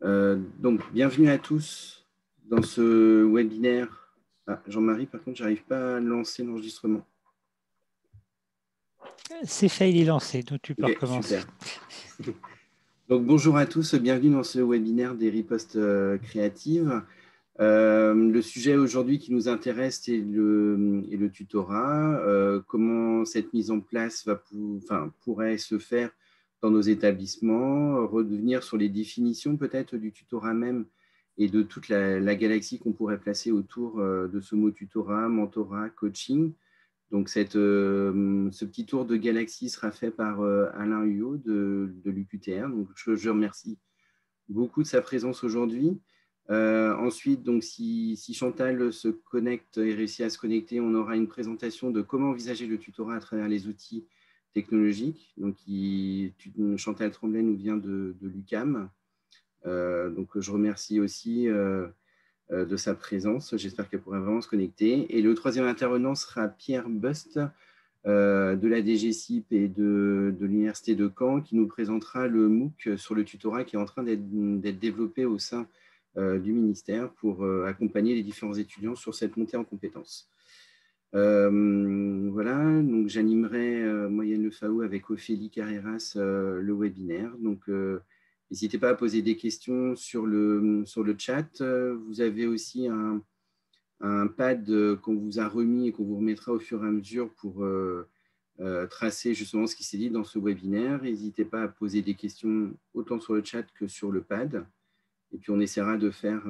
Donc, bienvenue à tous dans ce webinaire. Ah, Jean-Marie, par contre, je n'arrive pas à lancer l'enregistrement. C'est fait, il est lancé, donc tu peux recommencer. Super. Donc, bonjour à tous, bienvenue dans ce webinaire des ripostes créatives. Le sujet aujourd'hui qui nous intéresse est le tutorat. Comment cette mise en place pourrait se faire dans nos établissements, revenir sur les définitions peut-être du tutorat même et de toute la galaxie qu'on pourrait placer autour de ce mot tutorat, mentorat, coaching. Donc, ce petit tour de galaxie sera fait par Alain Huot de l'UQTR. Donc, je remercie beaucoup de sa présence aujourd'hui. Ensuite, donc, si Chantal se connecte et réussit à se connecter, on aura une présentation de comment envisager le tutorat à travers les outils technologiques. Donc, Chantal Tremblay nous vient de l'UQAM. Donc, je remercie aussi de sa présence. J'espère qu'elle pourra vraiment se connecter. Et le troisième intervenant sera Pierre Bust de la DGCIP et de l'Université de Caen qui nous présentera le MOOC sur le tutorat qui est en train d'être développé au sein du ministère pour accompagner les différents étudiants sur cette montée en compétences. Voilà, donc j'animerai Moyenne Le Fao avec Ophélie Carreras le webinaire. Donc, n'hésitez pas à poser des questions sur le chat. Vous avez aussi un pad qu'on vous a remis et qu'on vous remettra au fur et à mesure pour tracer justement ce qui s'est dit dans ce webinaire. N'hésitez pas à poser des questions autant sur le chat que sur le pad. Et puis, on essaiera de faire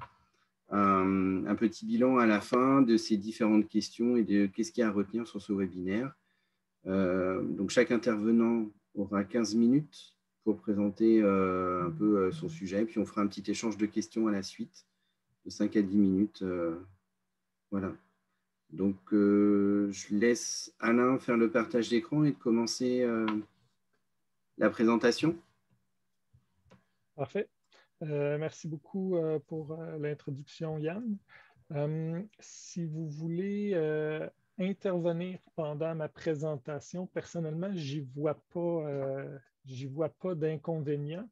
un petit bilan à la fin de ces différentes questions et de qu'est-ce qu'il y a à retenir sur ce webinaire. Donc, chaque intervenant aura 15 minutes pour présenter un peu son sujet. Puis, on fera un petit échange de questions à la suite de 5 à 10 minutes. Voilà. Donc, je laisse Alain faire le partage d'écran et de commencer la présentation. Parfait. Merci beaucoup pour l'introduction, Yann. Si vous voulez intervenir pendant ma présentation, personnellement, j'y vois pas d'inconvénient.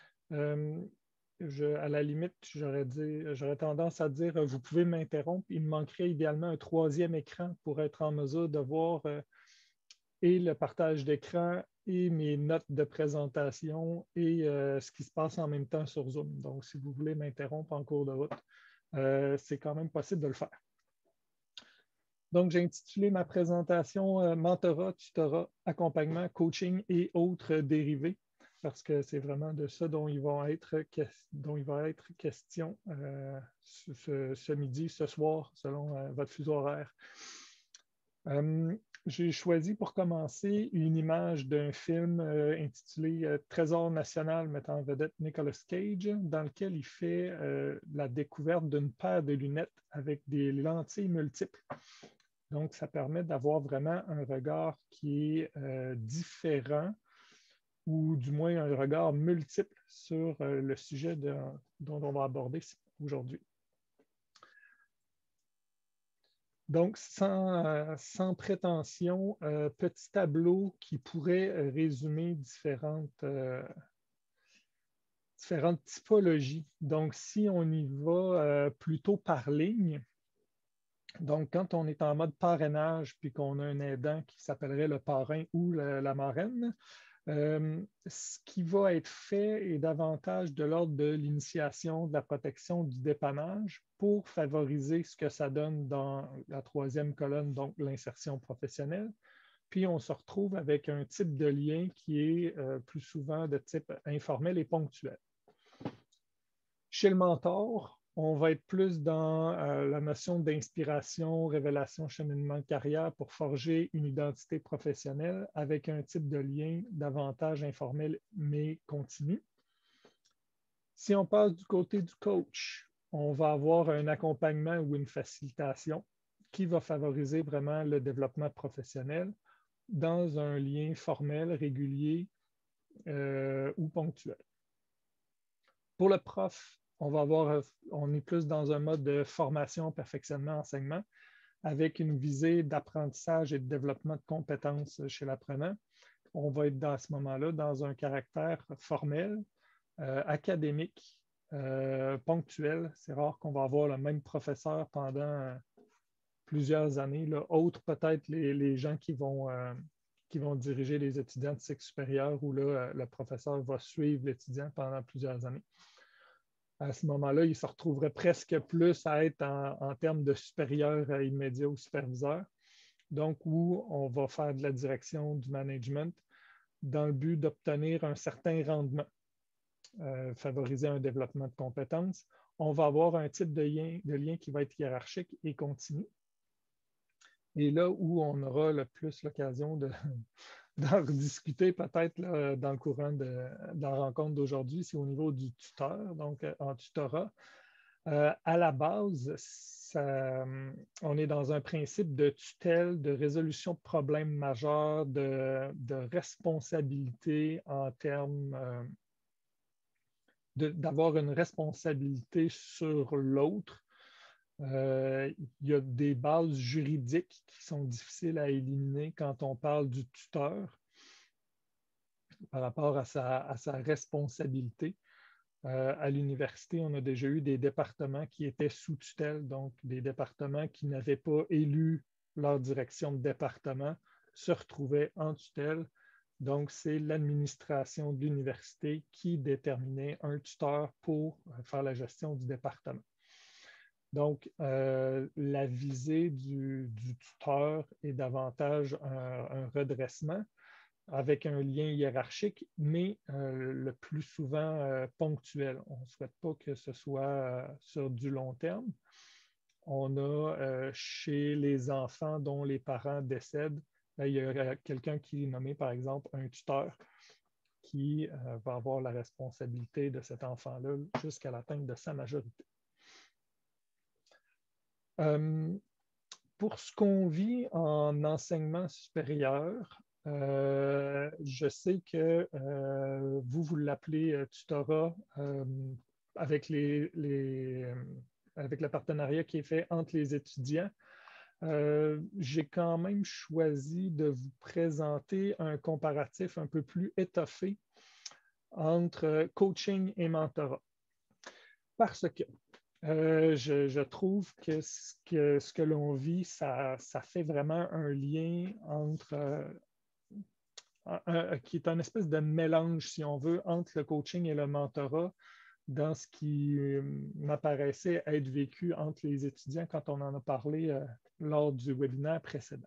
À la limite, j'aurais tendance à dire vous pouvez m'interrompre. Il me manquerait idéalement un troisième écran pour être en mesure de voir et le partage d'écran et mes notes de présentation et ce qui se passe en même temps sur Zoom. Donc, si vous voulez m'interrompre en cours de route, c'est quand même possible de le faire. Donc, j'ai intitulé ma présentation Mentorat, tutorat, accompagnement, coaching et autres dérivés, parce que c'est vraiment de ça dont il va être question ce midi, ce soir, selon votre fuseau horaire. J'ai choisi pour commencer une image d'un film intitulé Trésor national mettant en vedette Nicolas Cage, dans lequel il fait la découverte d'une paire de lunettes avec des lentilles multiples. Donc, ça permet d'avoir vraiment un regard qui est différent ou du moins un regard multiple sur le sujet dont on va aborder aujourd'hui. Donc, sans prétention, petit tableau qui pourrait résumer différentes typologies. Donc, si on y va plutôt par ligne, donc quand on est en mode parrainage puis qu'on a un aidant qui s'appellerait le parrain ou la marraine, ce qui va être fait est davantage de l'ordre de l'initiation, de la protection, du dépannage pour favoriser ce que ça donne dans la troisième colonne, donc l'insertion professionnelle. Puis on se retrouve avec un type de lien qui est plus souvent de type informel et ponctuel. Chez le mentor, on va être plus dans la notion d'inspiration, révélation, cheminement de carrière pour forger une identité professionnelle avec un type de lien davantage informel mais continu. Si on passe du côté du coach, on va avoir un accompagnement ou une facilitation qui va favoriser vraiment le développement professionnel dans un lien formel, régulier ou ponctuel. Pour le prof, on est plus dans un mode de formation, perfectionnement, enseignement, avec une visée d'apprentissage et de développement de compétences chez l'apprenant. On va être à ce moment-là dans un caractère formel, académique, ponctuel. C'est rare qu'on va avoir le même professeur pendant plusieurs années. Là. Autres, peut-être les gens qui vont diriger les étudiants de cycle supérieur où là, le professeur va suivre l'étudiant pendant plusieurs années. À ce moment-là, il se retrouverait presque plus à être en termes de supérieur immédiat ou superviseur. Donc, où on va faire de la direction, du management, dans le but d'obtenir un certain rendement, favoriser un développement de compétences. On va avoir un type de lien qui va être hiérarchique et continu. Et là où on aura le plus l'occasion d'en rediscuter peut-être dans le courant de la rencontre d'aujourd'hui, c'est au niveau du tuteur, donc en tutorat. À la base, on est dans un principe de tutelle, de résolution de problèmes majeurs, de responsabilité en termes d'avoir une responsabilité sur l'autre. Il y a des bases juridiques qui sont difficiles à éliminer quand on parle du tuteur par rapport à sa responsabilité. À l'université, on a déjà eu des départements qui étaient sous tutelle, donc des départements qui n'avaient pas élu leur direction de département se retrouvaient en tutelle. Donc, c'est l'administration de l'université qui déterminait un tuteur pour faire la gestion du département. Donc, la visée du tuteur est davantage un redressement avec un lien hiérarchique, mais le plus souvent ponctuel. On ne souhaite pas que ce soit sur du long terme. On a chez les enfants dont les parents décèdent, il y a quelqu'un qui est nommé, par exemple, un tuteur qui va avoir la responsabilité de cet enfant-là jusqu'à l'atteinte de sa majorité. Pour ce qu'on vit en enseignement supérieur, je sais que vous l'appelez tutorat avec avec le partenariat qui est fait entre les étudiants. J'ai quand même choisi de vous présenter un comparatif un peu plus étoffé entre coaching et mentorat. Parce que je trouve que ce que l'on vit, ça fait vraiment un lien entre qui est un espèce de mélange, si on veut, entre le coaching et le mentorat dans ce qui m'apparaissait être vécu entre les étudiants quand on en a parlé lors du webinaire précédent.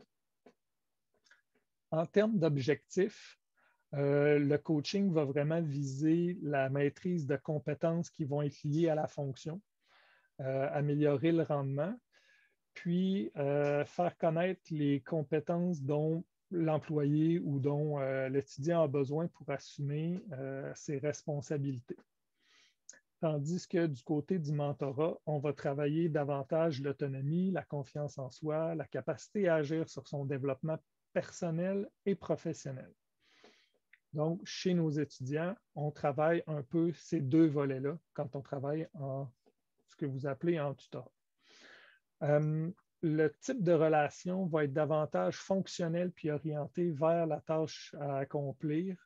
En termes d'objectifs, le coaching va vraiment viser la maîtrise de compétences qui vont être liées à la fonction, améliorer le rendement, puis faire connaître les compétences dont l'employé ou dont l'étudiant a besoin pour assumer ses responsabilités. Tandis que du côté du mentorat, on va travailler davantage l'autonomie, la confiance en soi, la capacité à agir sur son développement personnel et professionnel. Donc, chez nos étudiants, on travaille un peu ces deux volets-là quand on travaille en ce que vous appelez en tutorat. Le type de relation va être davantage fonctionnel puis orienté vers la tâche à accomplir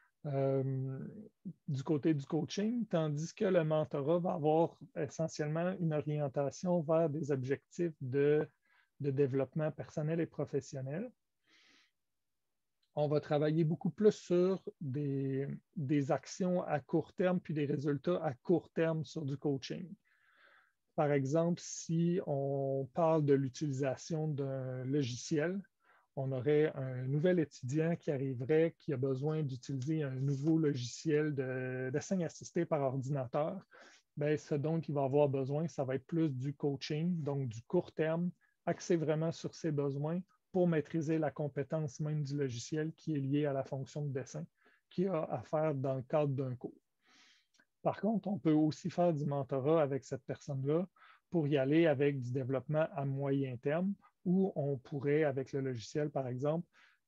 du côté du coaching, tandis que le mentorat va avoir essentiellement une orientation vers des objectifs de développement personnel et professionnel. On va travailler beaucoup plus sur des actions à court terme puis des résultats à court terme sur du coaching. Par exemple, si on parle de l'utilisation d'un logiciel, on aurait un nouvel étudiant qui arriverait, qui a besoin d'utiliser un nouveau logiciel de dessin assisté par ordinateur. Bien, ce dont il va avoir besoin, ça va être plus du coaching, donc du court terme, axé vraiment sur ses besoins pour maîtriser la compétence même du logiciel qui est liée à la fonction de dessin qu'il a à faire dans le cadre d'un cours. Par contre, on peut aussi faire du mentorat avec cette personne-là pour y aller avec du développement à moyen terme, où on pourrait, avec le logiciel, par exemple,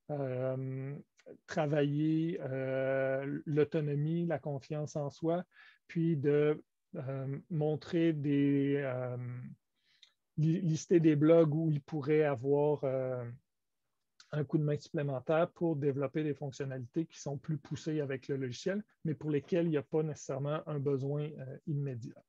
travailler l'autonomie, la confiance en soi, puis de montrer lister des blogs où il pourrait avoir un coup de main supplémentaire pour développer des fonctionnalités qui sont plus poussées avec le logiciel, mais pour lesquelles il n'y a pas nécessairement un besoin immédiat.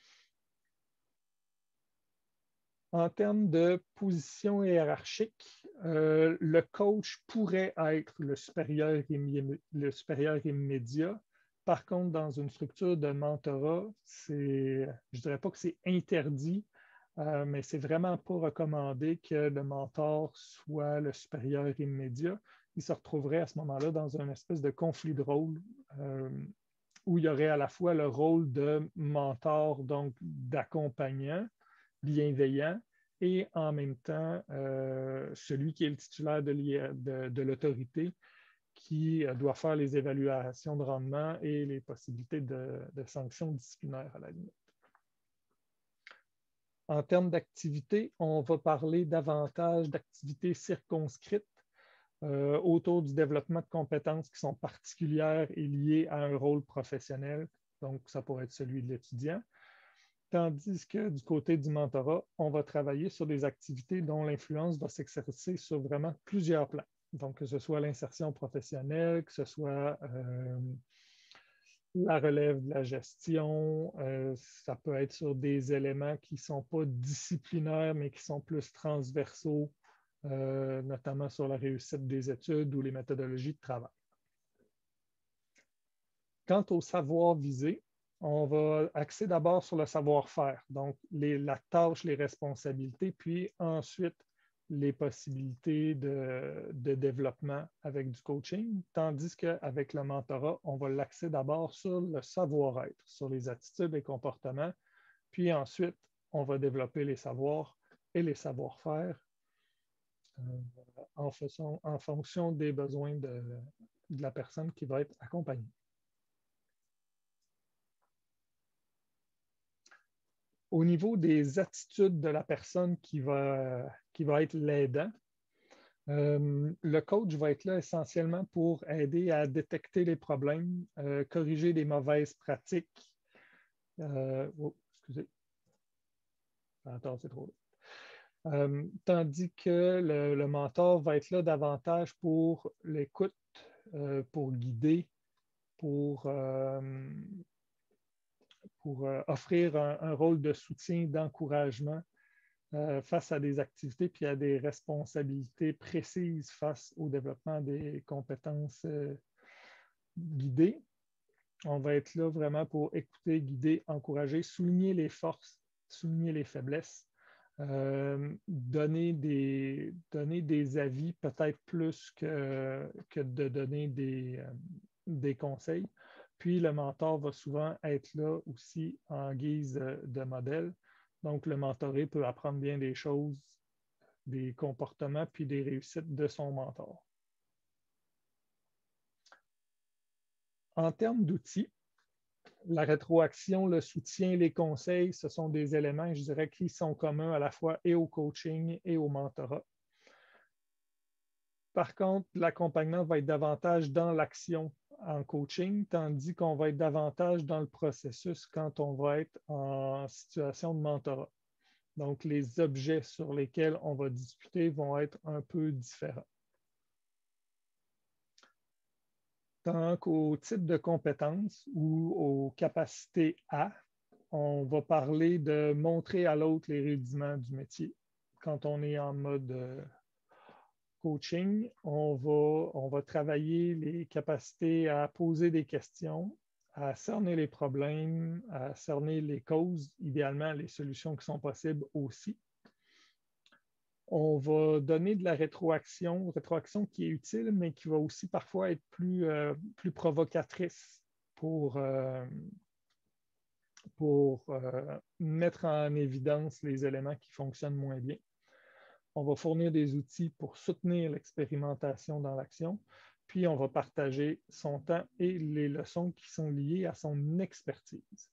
En termes de position hiérarchique, le coach pourrait être le supérieur immédiat. Par contre, dans une structure de mentorat, je ne dirais pas que c'est interdit, mais c'est vraiment pas recommandé que le mentor soit le supérieur immédiat. Il se retrouverait à ce moment-là dans une espèce de conflit de rôle où il y aurait à la fois le rôle de mentor, donc d'accompagnant, bienveillant, et en même temps, celui qui est le titulaire de l'autorité qui doit faire les évaluations de rendement et les possibilités de sanctions disciplinaires à la limite. En termes d'activités, on va parler davantage d'activités circonscrites autour du développement de compétences qui sont particulières et liées à un rôle professionnel. Donc, ça pourrait être celui de l'étudiant. Tandis que du côté du mentorat, on va travailler sur des activités dont l'influence va s'exercer sur vraiment plusieurs plans. Donc, que ce soit l'insertion professionnelle, que ce soit la relève de la gestion, ça peut être sur des éléments qui ne sont pas disciplinaires, mais qui sont plus transversaux, notamment sur la réussite des études ou les méthodologies de travail. Quant au savoir visé, on va axer d'abord sur le savoir-faire, donc la tâche, les responsabilités, puis ensuite les possibilités de développement avec du coaching, tandis qu'avec le mentorat, on va l'axer d'abord sur le savoir-être, sur les attitudes et comportements, puis ensuite, on va développer les savoirs et les savoir-faire en fonction des besoins de la personne qui va être accompagnée. Au niveau des attitudes de la personne qui va être l'aidant, le coach va être là essentiellement pour aider à détecter les problèmes, corriger les mauvaises pratiques. Excusez. Attends, c'est trop vite. Tandis que le mentor va être là davantage pour l'écoute, pour guider, pour offrir un rôle de soutien, d'encouragement face à des activités puis à des responsabilités précises face au développement des compétences guidées. On va être là vraiment pour écouter, guider, encourager, souligner les forces, souligner les faiblesses, donner des avis peut-être plus que de donner des conseils. Puis le mentor va souvent être là aussi en guise de modèle. Donc, le mentoré peut apprendre bien des choses, des comportements, puis des réussites de son mentor. En termes d'outils, la rétroaction, le soutien, les conseils, ce sont des éléments, je dirais, qui sont communs à la fois et au coaching et au mentorat. Par contre, l'accompagnement va être davantage dans l'action en coaching, tandis qu'on va être davantage dans le processus quand on va être en situation de mentorat. Donc, les objets sur lesquels on va discuter vont être un peu différents. Tant qu'au type de compétences ou aux capacités à, on va parler de montrer à l'autre les rudiments du métier. Quand on est en mode coaching, on va travailler les capacités à poser des questions, à cerner les problèmes, à cerner les causes, idéalement les solutions qui sont possibles aussi. On va donner de la rétroaction qui est utile, mais qui va aussi parfois être plus provocatrice pour mettre en évidence les éléments qui fonctionnent moins bien. On va fournir des outils pour soutenir l'expérimentation dans l'action, puis on va partager son temps et les leçons qui sont liées à son expertise.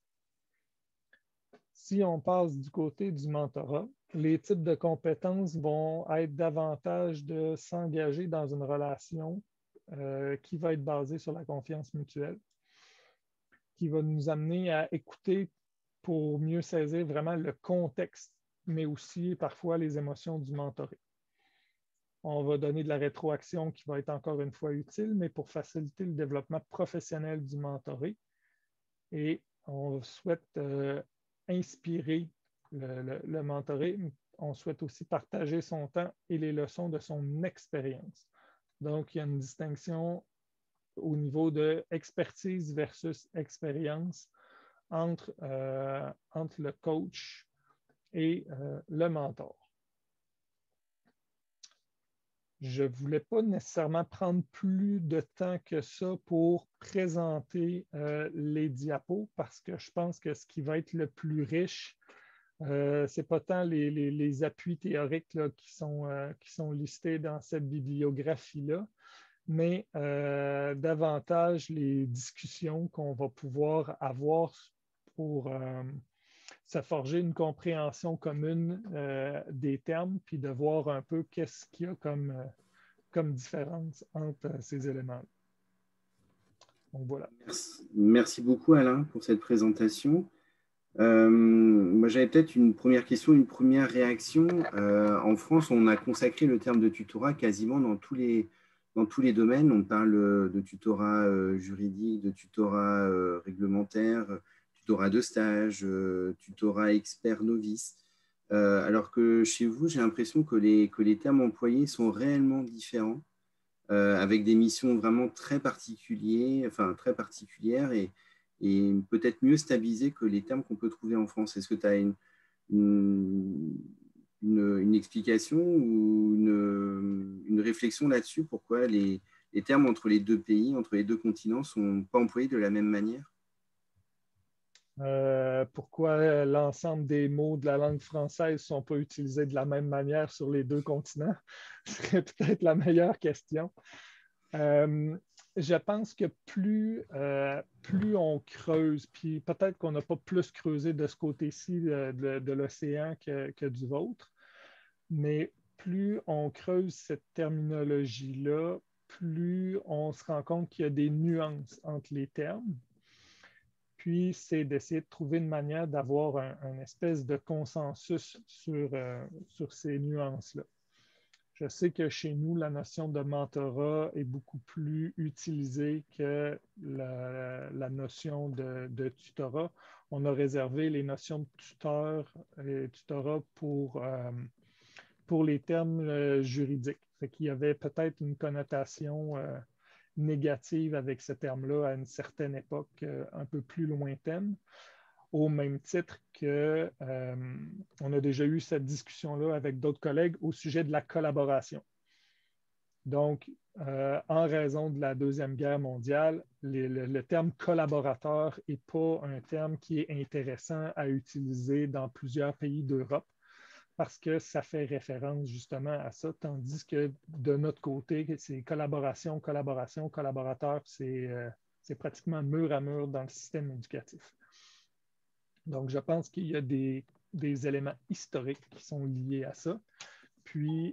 Si on passe du côté du mentorat, les types de compétences vont être davantage de s'engager dans une relation qui va être basée sur la confiance mutuelle, qui va nous amener à écouter pour mieux saisir vraiment le contexte, mais aussi parfois les émotions du mentoré. On va donner de la rétroaction qui va être encore une fois utile, mais pour faciliter le développement professionnel du mentoré. Et on souhaite inspirer le mentoré. On souhaite aussi partager son temps et les leçons de son expérience. Donc, il y a une distinction au niveau de expertise versus expérience entre le coach et le mentor. Je ne voulais pas nécessairement prendre plus de temps que ça pour présenter les diapos parce que je pense que ce qui va être le plus riche, ce n'est pas tant les appuis théoriques là, qui sont listés dans cette bibliographie-là, mais davantage les discussions qu'on va pouvoir avoir pour se forger une compréhension commune des termes, puis de voir un peu qu'est-ce qu'il y a comme différence entre ces éléments. Donc voilà. Merci beaucoup Alain pour cette présentation. Moi j'avais peut-être une première question, une première réaction. En France, on a consacré le terme de tutorat quasiment dans tous les domaines. On parle de tutorat juridique, de tutorat réglementaire, tutorat de stage, tutorat expert novice. Alors que chez vous, j'ai l'impression que les termes employés sont réellement différents, avec des missions vraiment très particulières et peut-être mieux stabilisées que les termes qu'on peut trouver en France. Est-ce que tu as une explication ou une réflexion là-dessus? Pourquoi les termes entre les deux pays, entre les deux continents, ne sont pas employés de la même manière? Pourquoi l'ensemble des mots de la langue française ne sont pas utilisés de la même manière sur les deux continents? Ce serait peut-être la meilleure question. Je pense que plus on creuse, puis peut-être qu'on n'a pas plus creusé de ce côté-ci de l'océan que du vôtre, mais plus on creuse cette terminologie-là, plus on se rend compte qu'il y a des nuances entre les termes. Puis, c'est d'essayer de trouver une manière d'avoir un espèce de consensus sur ces nuances-là. Je sais que chez nous, la notion de mentorat est beaucoup plus utilisée que la notion de tutorat. On a réservé les notions de tuteur et tutorat pour les termes juridiques. Fait qu'il y avait peut-être une connotation négative avec ce terme-là à une certaine époque un peu plus lointaine, au même titre que on a déjà eu cette discussion-là avec d'autres collègues au sujet de la collaboration. Donc, en raison de la Deuxième Guerre mondiale, le terme collaborateur n'est pas un terme qui est intéressant à utiliser dans plusieurs pays d'Europe parce que ça fait référence justement à ça, tandis que de notre côté, c'est collaboration, collaboration, collaborateur, c'est pratiquement mur à mur dans le système éducatif. Donc, je pense qu'il y a des éléments historiques qui sont liés à ça. Puis,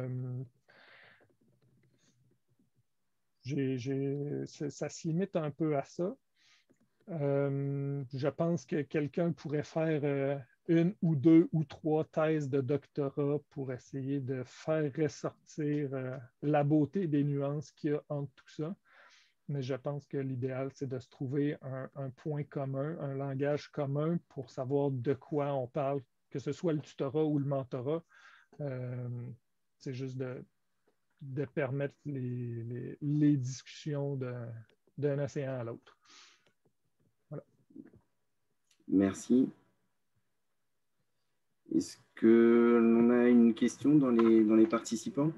ça se limite un peu à ça. Je pense que quelqu'un pourrait faire une ou deux ou trois thèses de doctorat pour essayer de faire ressortir la beauté des nuances qu'il y a entre tout ça. Mais je pense que l'idéal, c'est de se trouver un point commun, un langage commun pour savoir de quoi on parle, que ce soit le tutorat ou le mentorat. C'est juste de permettre les discussions d'un océan à l'autre. Voilà. Merci. Est-ce qu'on a une question dans les participants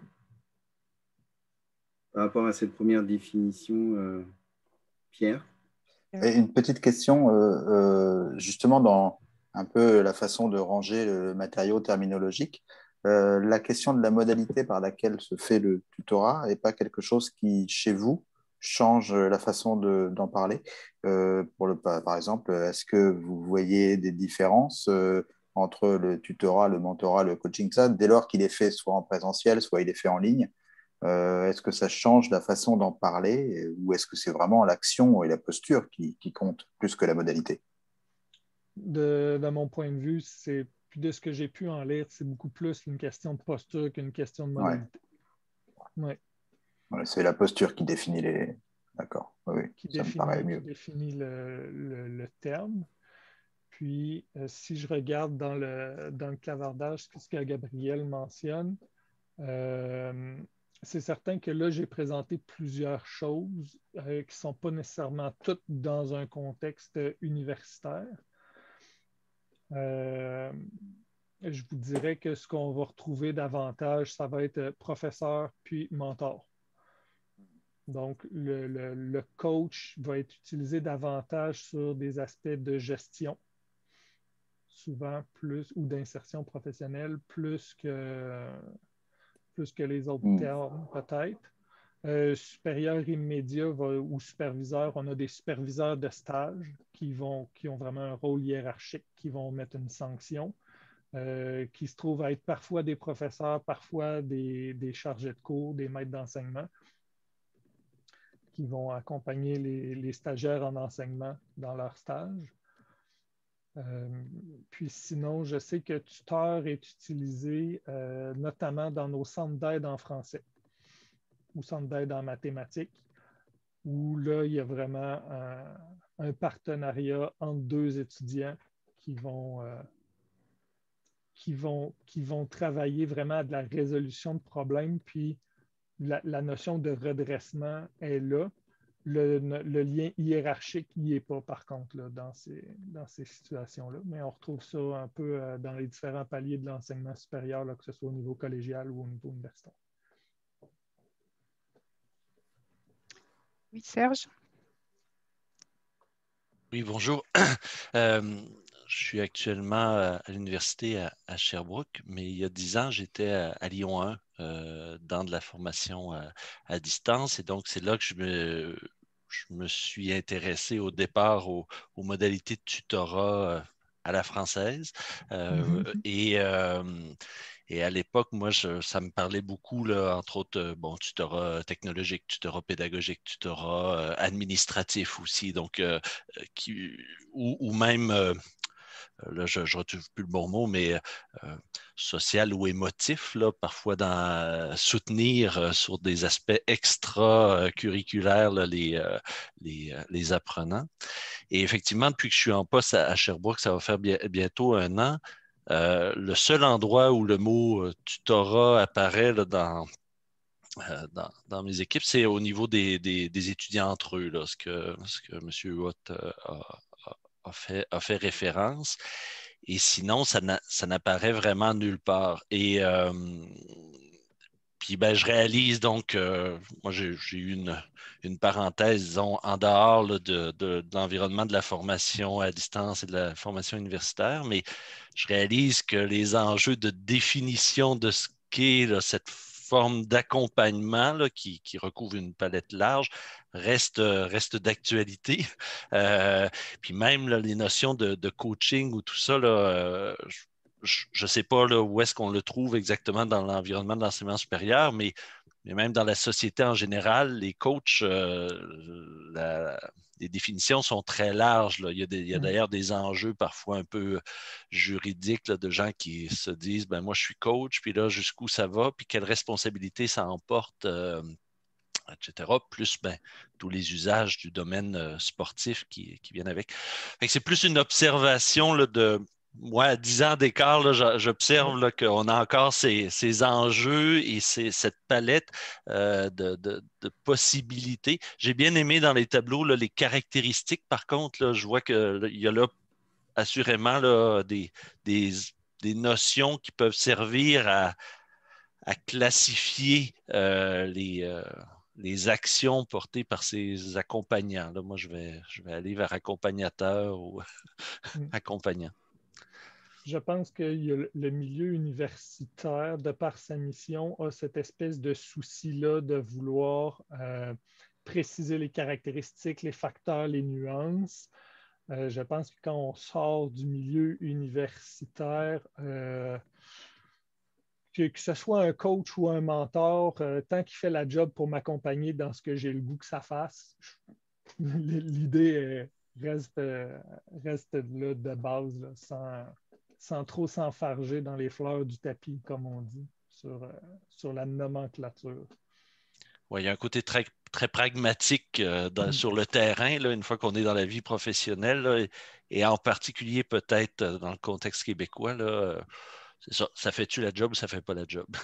par rapport à cette première définition, Pierre? Et une petite question, justement, dans un peu la façon de ranger le matériau terminologique. La question de la modalité par laquelle se fait le tutorat n'est pas quelque chose qui, chez vous, change la façon d'en parler. Par exemple, est-ce que vous voyez des différences entre le tutorat, le mentorat, le coaching, ça, dès lors qu'il est fait soit en présentiel, soit il est fait en ligne? Est-ce que ça change la façon d'en parler ou est-ce que c'est vraiment l'action et la posture qui comptent plus que la modalité? De mon point de vue, de ce que j'ai pu en lire, c'est beaucoup plus une question de posture qu'une question de modalité. Oui. Ouais, c'est la posture qui définit les... D'accord, oui, ça me paraît mieux. Qui définit le terme. Puis, si je regarde dans le clavardage, ce que Gabriel mentionne, c'est certain que là, j'ai présenté plusieurs choses qui ne sont pas nécessairement toutes dans un contexte universitaire. Je vous dirais que ce qu'on va retrouver davantage, ça va être professeur puis mentor. Donc, le coach va être utilisé davantage sur des aspects de gestion, souvent plus, ou d'insertion professionnelle, plus que les autres termes, peut-être. Supérieur immédiat ou superviseur, on a des superviseurs de stage qui ont vraiment un rôle hiérarchique, qui vont mettre une sanction, qui se trouvent à être parfois des professeurs, parfois des chargés de cours, des maîtres d'enseignement, qui vont accompagner les stagiaires en enseignement dans leur stage. Puis sinon, je sais que tuteur est utilisé notamment dans nos centres d'aide en français ou centres d'aide en mathématiques, où là, il y a vraiment un partenariat entre deux étudiants qui vont travailler vraiment à de la résolution de problèmes, puis la notion de redressement est là. Le lien hiérarchique n'y est pas, par contre, là, dans ces situations-là. Mais on retrouve ça un peu dans les différents paliers de l'enseignement supérieur, là, que ce soit au niveau collégial ou au niveau universitaire. Oui, Serge? Oui, bonjour. Je suis actuellement à l'université à Sherbrooke, mais il y a 10 ans, j'étais à Lyon 1 dans de la formation à distance. Et donc, c'est là que je me suis intéressé au départ aux modalités de tutorat à la française. Et à l'époque, moi, ça me parlait beaucoup, là, entre autres, tutorat technologique, tutorat pédagogique, tutorat administratif aussi, donc, ou même, là, je ne retrouve plus le bon mot, mais social ou émotif, là, parfois soutenir sur des aspects extra-curriculaires les apprenants. Et effectivement, depuis que je suis en poste à Sherbrooke, ça va faire bientôt 1 an, le seul endroit où le mot tutorat apparaît là, dans mes équipes, c'est au niveau des étudiants entre eux, là, ce que M. Huot a fait référence. Et sinon, ça n'apparaît vraiment nulle part. Et puis, je réalise donc, moi, j'ai eu une parenthèse, disons, en dehors là, de l'environnement de la formation à distance et de la formation universitaire, mais je réalise que les enjeux de définition de ce qu'est là, cette forme d'accompagnement là, qui recouvre une palette large reste d'actualité. Puis même là, les notions de coaching ou tout ça, là, je ne sais pas là, où est-ce qu'on le trouve exactement dans l'environnement de l'enseignement supérieur, mais même dans la société en général, les coachs, les définitions sont très larges, là. Il y a d'ailleurs des enjeux parfois un peu juridiques là, de gens qui se disent moi je suis coach, puis là jusqu'où ça va, puis quelle responsabilité ça emporte, etc. Plus tous les usages du domaine sportif qui viennent avec. C'est plus une observation là, moi, à 10 ans d'écart, j'observe qu'on a encore ces enjeux et cette palette de possibilités. J'ai bien aimé dans les tableaux là, les caractéristiques. Par contre, là, je vois qu'il y a là assurément là, des notions qui peuvent servir à classifier les actions portées par ces accompagnants. Là, moi, je vais aller vers accompagnateur ou accompagnant. Je pense que le milieu universitaire, de par sa mission, a cette espèce de souci-là de vouloir préciser les caractéristiques, les facteurs, les nuances. Je pense que quand on sort du milieu universitaire, que ce soit un coach ou un mentor, tant qu'il fait la job pour m'accompagner dans ce que j'ai le goût que ça fasse, l'idée reste là de base, là, sans trop s'enfarger dans les fleurs du tapis, comme on dit, sur la nomenclature. Ouais, il y a un côté très, très pragmatique sur le terrain, là, une fois qu'on est dans la vie professionnelle, là, et en particulier peut-être dans le contexte québécois, là, c'est ça. Ça fait-tu la job ou ça fait pas la job?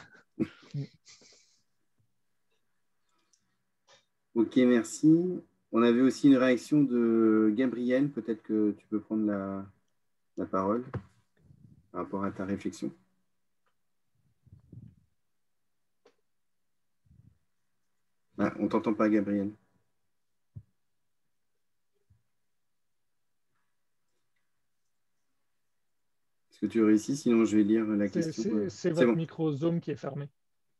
Ok, merci. On avait aussi une réaction de Gabriel. Peut-être que tu peux prendre la parole par rapport à ta réflexion. Ah, on ne t'entend pas, Gabriel. Est-ce que tu réussis? Sinon, je vais lire la question. C'est votre micro Zoom qui est fermé.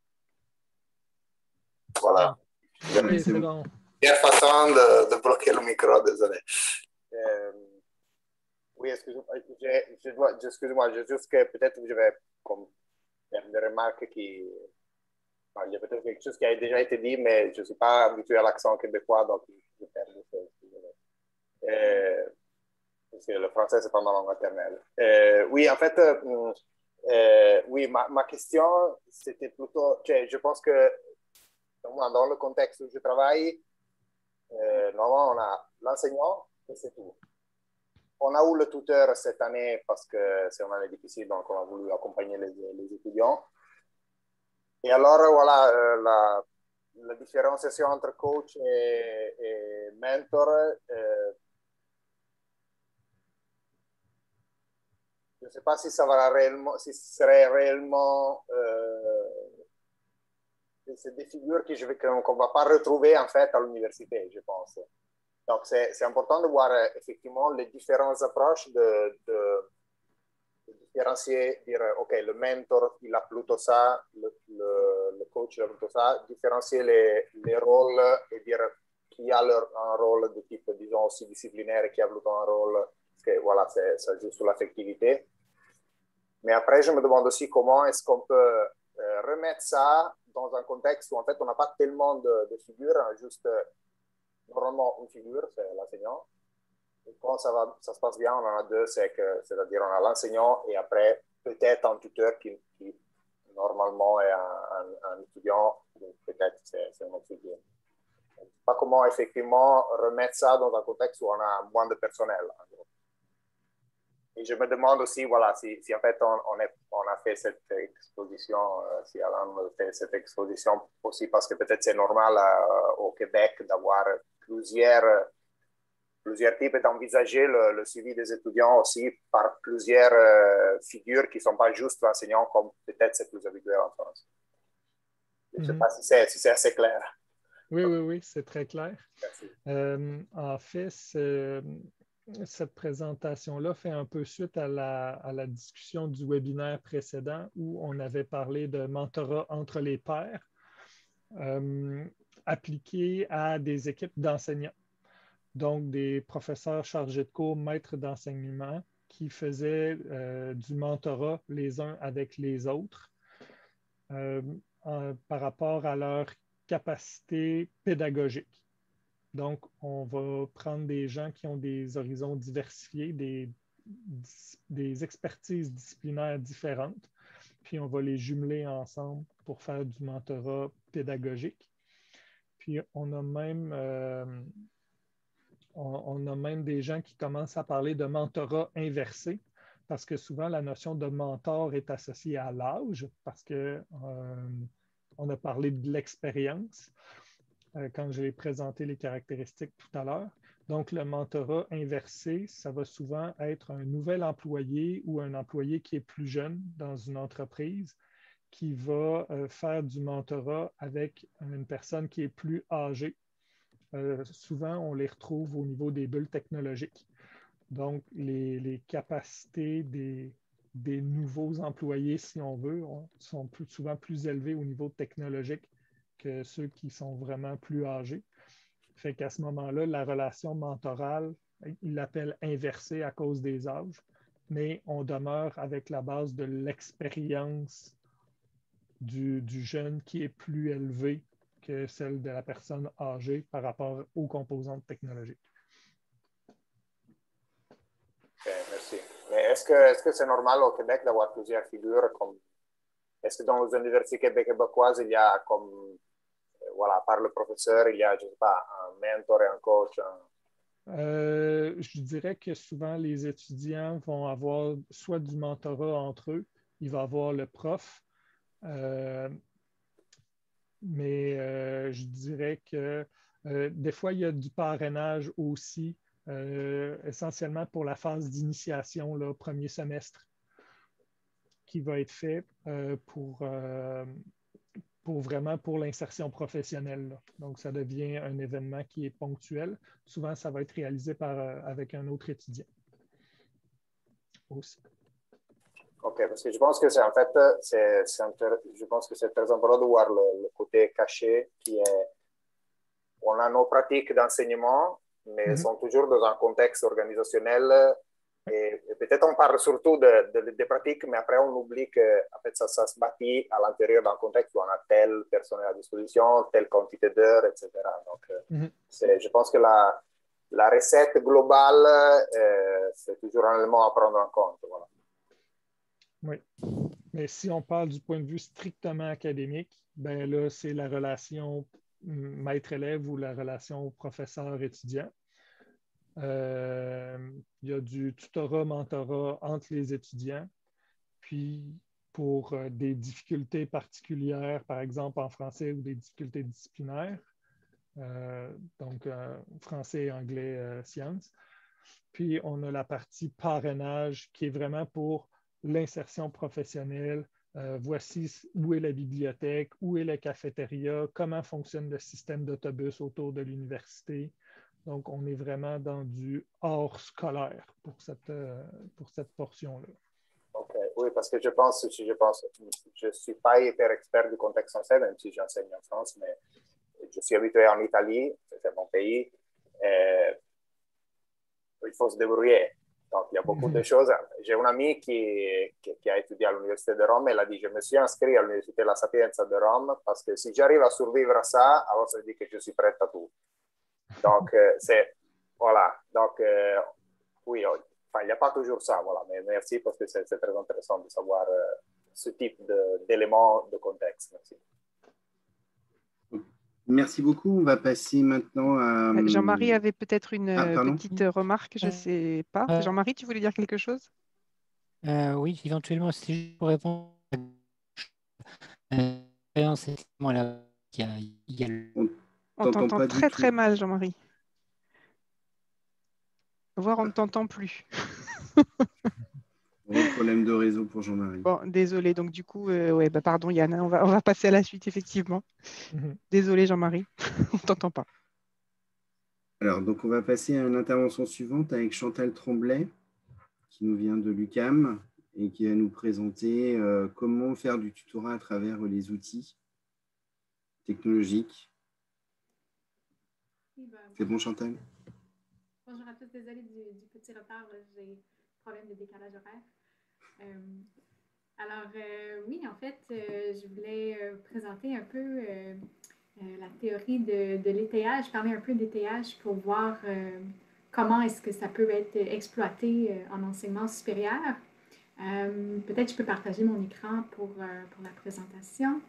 Voilà. Oui, c'est bon. Meilleure façon de bloquer le micro, désolé. Oui, excuse-moi, excuse-moi, juste que peut-être je vais comme, faire des remarques qui... Enfin, il y a peut-être quelque chose qui a déjà été dit, mais je ne suis pas habitué à l'accent québécois, donc je vais faire des choses. Parce que le français, c'est pas ma langue maternelle. Oui, en fait, oui, ma question, c'était plutôt... Je pense que dans le contexte où je travaille, normalement, on a l'enseignant et c'est tout. On a eu le tuteur cette année parce que c'est une année difficile, donc on a voulu accompagner les étudiants. Et alors, voilà, la différenciation entre coach et mentor, je ne sais pas si ça va réellement, si ce serait réellement... c'est des figures qu'on ne va pas retrouver en fait à l'université, je pense. Donc, c'est important de voir effectivement les différentes approches de différencier, dire, OK, le mentor, il a plutôt ça, le coach, il a plutôt ça, différencier les rôles et dire qui a un rôle de type, disons, aussi disciplinaire et qui a plutôt un rôle, parce que voilà, ça joue sur l'affectivité. Mais après, je me demande aussi comment est-ce qu'on peut remettre ça dans un contexte où en fait, on n'a pas tellement de figures, hein, juste normalement une figure, c'est l'enseignant. Et quand ça se passe bien, on en a deux, c'est-à-dire on a l'enseignant et après peut-être un tuteur qui normalement est un étudiant, donc peut-être c'est un étudiant. Je ne sais pas comment effectivement remettre ça dans un contexte où on a moins de personnel. Et je me demande aussi, voilà, si en fait on a fait cette exposition, si Alain a fait cette exposition aussi parce que peut-être c'est normal au Québec d'avoir plusieurs types d'envisager le suivi des étudiants aussi par plusieurs figures qui ne sont pas juste l'enseignant comme peut-être c'est plus habituel en France. Je ne sais pas si c'est assez clair. Oui, c'est très clair. En fait, cette présentation-là fait un peu suite à la discussion du webinaire précédent où on avait parlé de mentorat entre les pairs appliqué à des équipes d'enseignants. Donc, des professeurs chargés de cours, maîtres d'enseignement qui faisaient du mentorat les uns avec les autres par rapport à leur capacité pédagogique. Donc, on va prendre des gens qui ont des horizons diversifiés, des expertises disciplinaires différentes, puis on va les jumeler ensemble pour faire du mentorat pédagogique. Puis, on a même des gens qui commencent à parler de mentorat inversé, parce que souvent, la notion de mentor est associée à l'âge, parce qu'on a parlé de l'expérience quand j'ai présenté les caractéristiques tout à l'heure. Donc, le mentorat inversé, ça va souvent être un nouvel employé ou un employé qui est plus jeune dans une entreprise qui va faire du mentorat avec une personne qui est plus âgée. Souvent, on les retrouve au niveau des bulles technologiques. Donc, les capacités des nouveaux employés, si on veut, sont souvent plus élevées au niveau technologique que ceux qui sont vraiment plus âgés. Fait qu'à ce moment-là, la relation mentorale, il l'appelle inversée à cause des âges, mais on demeure avec la base de l'expérience du jeune qui est plus élevée que celle de la personne âgée par rapport aux composantes technologiques. Okay, merci. Mais est-ce que c'est normal au Québec d'avoir plusieurs figures comme... Est-ce que dans les universités québécoises, il y a comme voilà, par le professeur, il y a, je ne sais pas, un mentor et un coach. Je dirais que souvent, les étudiants vont avoir soit du mentorat entre eux, il va avoir le prof, mais je dirais que des fois, il y a du parrainage aussi, essentiellement pour la phase d'initiation, le premier semestre, qui va être fait pour l'insertion professionnelle, là. Donc, ça devient un événement qui est ponctuel. Souvent, ça va être réalisé avec un autre étudiant aussi. OK, parce que je pense que c'est en fait, je pense que c'est très important de voir le côté caché qui est, on a nos pratiques d'enseignement, mais sont toujours dans un contexte organisationnel. Et peut-être on parle surtout des pratiques, mais après on oublie que en fait, ça se bâtit à l'intérieur d'un contexte où on a tel personnel à disposition, telle quantité d'heures, etc. Donc, je pense que la recette globale, c'est toujours un élément à prendre en compte. Voilà. Oui, mais si on parle du point de vue strictement académique, ben là, c'est la relation maître-élève ou la relation professeur-étudiant. Il y a du tutorat-mentorat entre les étudiants. Puis, pour des difficultés particulières, par exemple en français ou des difficultés disciplinaires, donc français, anglais, sciences. Puis, on a la partie parrainage qui est vraiment pour l'insertion professionnelle. Voici où est la bibliothèque, où est la cafétéria, comment fonctionne le système d'autobus autour de l'université. Donc, on est vraiment dans du hors scolaire pour cette portion-là. OK, oui, parce que je ne suis pas hyper expert du contexte français, même si j'enseigne en France, mais je suis habitué en Italie, c'est mon pays. Il faut se débrouiller. Donc, il y a beaucoup de choses. J'ai une amie qui a étudié à l'Université de Rome. Elle a dit, je me suis inscrit à l'Université La Sapienza de Rome parce que si j'arrive à survivre à ça, alors ça veut dire que je suis prête à tout. Donc, voilà. Donc, oui, il n'y a pas toujours ça. Voilà. Mais merci parce que c'est très intéressant de savoir ce type d'éléments de contexte. Merci. Merci beaucoup. On va passer maintenant à... Jean-Marie avait peut-être une petite remarque, je ne sais pas. Jean-Marie, tu voulais dire quelque chose? Oui, éventuellement, c'était juste pour répondre à l'expérience là, On t'entend très très mal, Jean-Marie. Voire on ne t'entend plus. Problème de réseau pour Jean-Marie. Bon, désolé. Donc du coup, ouais, pardon Yann, on va passer à la suite, effectivement. Désolé Jean-Marie, on ne t'entend pas. Alors, donc on va passer à l'intervention suivante avec Chantal Tremblay, qui nous vient de l'UQAM et qui va nous présenter comment faire du tutorat à travers les outils technologiques. C'est bon, Chantal? Bonjour à tous, désolée du petit retard, j'ai problème de décalage horaire. Oui, en fait, je voulais présenter un peu la théorie de l'étayage, parler un peu d'étayage pour voir comment est-ce que ça peut être exploité en enseignement supérieur. Peut-être je peux partager mon écran pour la présentation.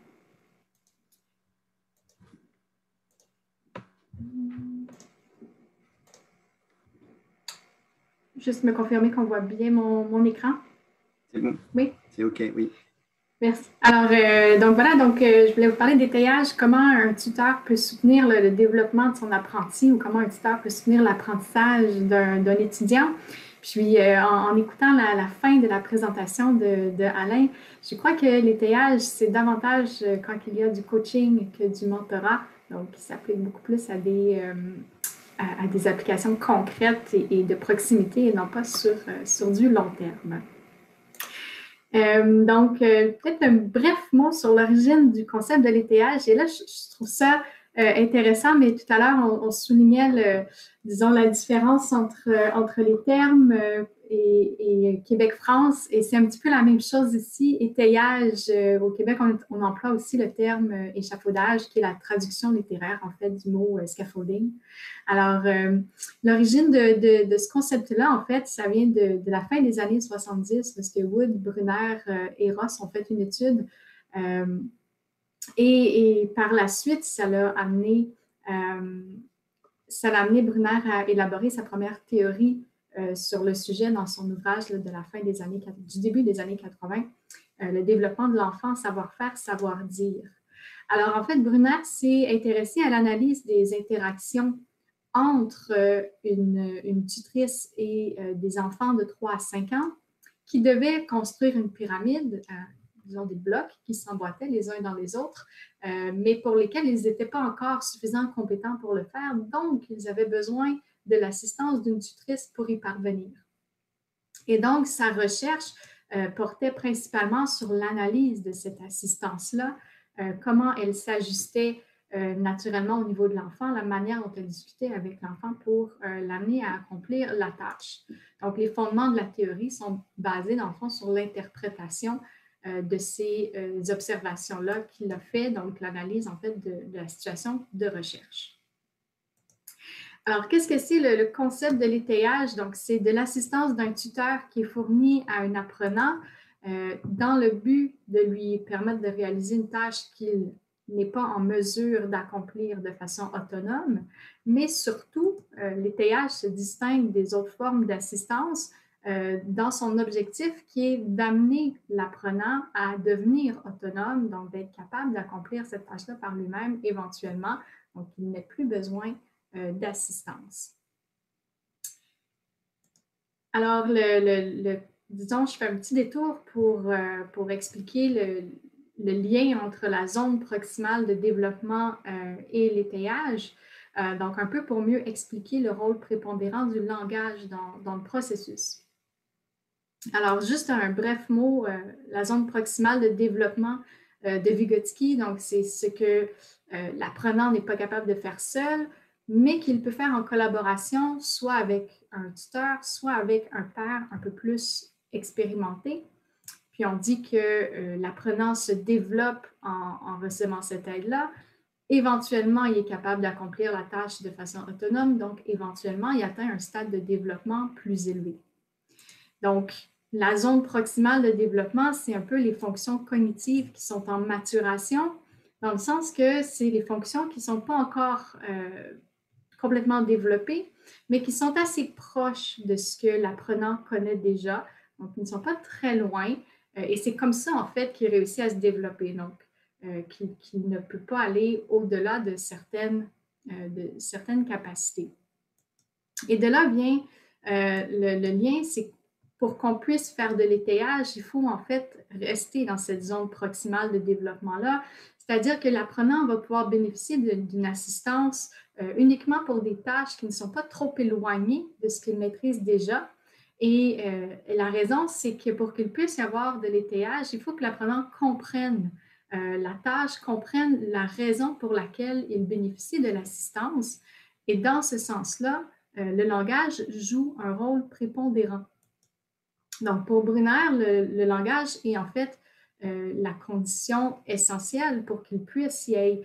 Juste me confirmer qu'on voit bien mon écran. C'est bon. Oui. C'est OK, oui. Merci. Alors, je voulais vous parler d'étayage, comment un tuteur peut soutenir le développement de son apprenti ou comment un tuteur peut soutenir l'apprentissage d'un étudiant. Puis, en écoutant la fin de la présentation de Alain, je crois que l'étayage, c'est davantage quand il y a du coaching que du mentorat, donc qui s'applique beaucoup plus à des applications concrètes et de proximité et non pas sur du long terme. Peut-être un bref mot sur l'origine du concept de l'étayage. Et là, je trouve ça intéressant, mais tout à l'heure, on soulignait, disons, la différence entre les termes et Québec-France. Et c'est un petit peu la même chose ici. Étayage, au Québec, on emploie aussi le terme échafaudage, qui est la traduction littéraire, en fait, du mot scaffolding. Alors, l'origine de ce concept-là, en fait, ça vient de la fin des années 70, parce que Wood, Brunner et Ross ont fait une étude Et par la suite, ça l'a amené Brunner à élaborer sa première théorie sur le sujet dans son ouvrage là, de la fin des années, du début des années 80, le développement de l'enfant, savoir-faire, savoir-dire. Alors, en fait, Brunner s'est intéressé à l'analyse des interactions entre une tutrice et des enfants de 3 à 5 ans qui devaient construire une pyramide, disons des blocs qui s'emboîtaient les uns dans les autres, mais pour lesquels ils n'étaient pas encore suffisamment compétents pour le faire, donc ils avaient besoin de l'assistance d'une tutrice pour y parvenir. Et donc, sa recherche portait principalement sur l'analyse de cette assistance-là, comment elle s'ajustait naturellement au niveau de l'enfant, la manière dont elle discutait avec l'enfant pour l'amener à accomplir la tâche. Donc, les fondements de la théorie sont basés, dans le fond, sur l'interprétation de ces observations-là qu'il a fait, donc l'analyse, en fait, de la situation de recherche. Alors, qu'est-ce que c'est le concept de l'étayage? Donc, c'est de l'assistance d'un tuteur qui est fourni à un apprenant dans le but de lui permettre de réaliser une tâche qu'il n'est pas en mesure d'accomplir de façon autonome, mais surtout, l'étayage se distingue des autres formes d'assistance dans son objectif qui est d'amener l'apprenant à devenir autonome, donc d'être capable d'accomplir cette tâche-là par lui-même éventuellement, donc il n'ait plus besoin d'assistance. Alors, disons, je fais un petit détour pour expliquer le lien entre la zone proximale de développement et l'étayage, donc un peu pour mieux expliquer le rôle prépondérant du langage dans le processus. Alors, juste un bref mot, la zone proximale de développement de Vygotsky, donc c'est ce que l'apprenant n'est pas capable de faire seul, mais qu'il peut faire en collaboration, soit avec un tuteur, soit avec un père un peu plus expérimenté. Puis on dit que l'apprenant se développe en recevant cette aide-là. Éventuellement, il est capable d'accomplir la tâche de façon autonome, donc éventuellement, il atteint un stade de développement plus élevé. Donc, la zone proximale de développement, c'est un peu les fonctions cognitives qui sont en maturation, dans le sens que c'est les fonctions qui ne sont pas encore complètement développées, mais qui sont assez proches de ce que l'apprenant connaît déjà. Donc, ils ne sont pas très loin. Et c'est comme ça, en fait, qu'il réussit à se développer. Donc, qu'il ne peut pas aller au-delà de certaines capacités. Et de là vient le lien, c'est pour qu'on puisse faire de l'étayage, il faut en fait rester dans cette zone proximale de développement-là. C'est-à-dire que l'apprenant va pouvoir bénéficier d'une assistance uniquement pour des tâches qui ne sont pas trop éloignées de ce qu'il maîtrise déjà. Et la raison, c'est que pour qu'il puisse y avoir de l'étayage, il faut que l'apprenant comprenne la tâche, comprenne la raison pour laquelle il bénéficie de l'assistance. Et dans ce sens-là, le langage joue un rôle prépondérant. Donc, pour Brunner, le langage est en fait la condition essentielle pour qu'il puisse y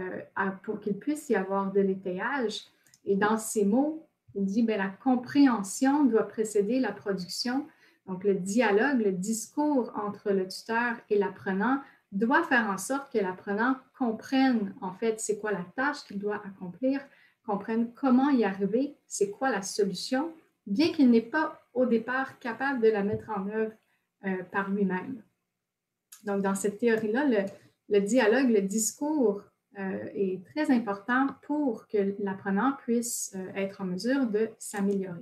avoir de l'étayage. Et dans ces mots, il dit bien, la compréhension doit précéder la production. Donc, le dialogue, le discours entre le tuteur et l'apprenant doit faire en sorte que l'apprenant comprenne en fait c'est quoi la tâche qu'il doit accomplir, comprenne comment y arriver, c'est quoi la solution, bien qu'il n'ait pas au départ capable de la mettre en œuvre par lui-même. Donc, dans cette théorie-là, le dialogue, le discours est très important pour que l'apprenant puisse être en mesure de s'améliorer.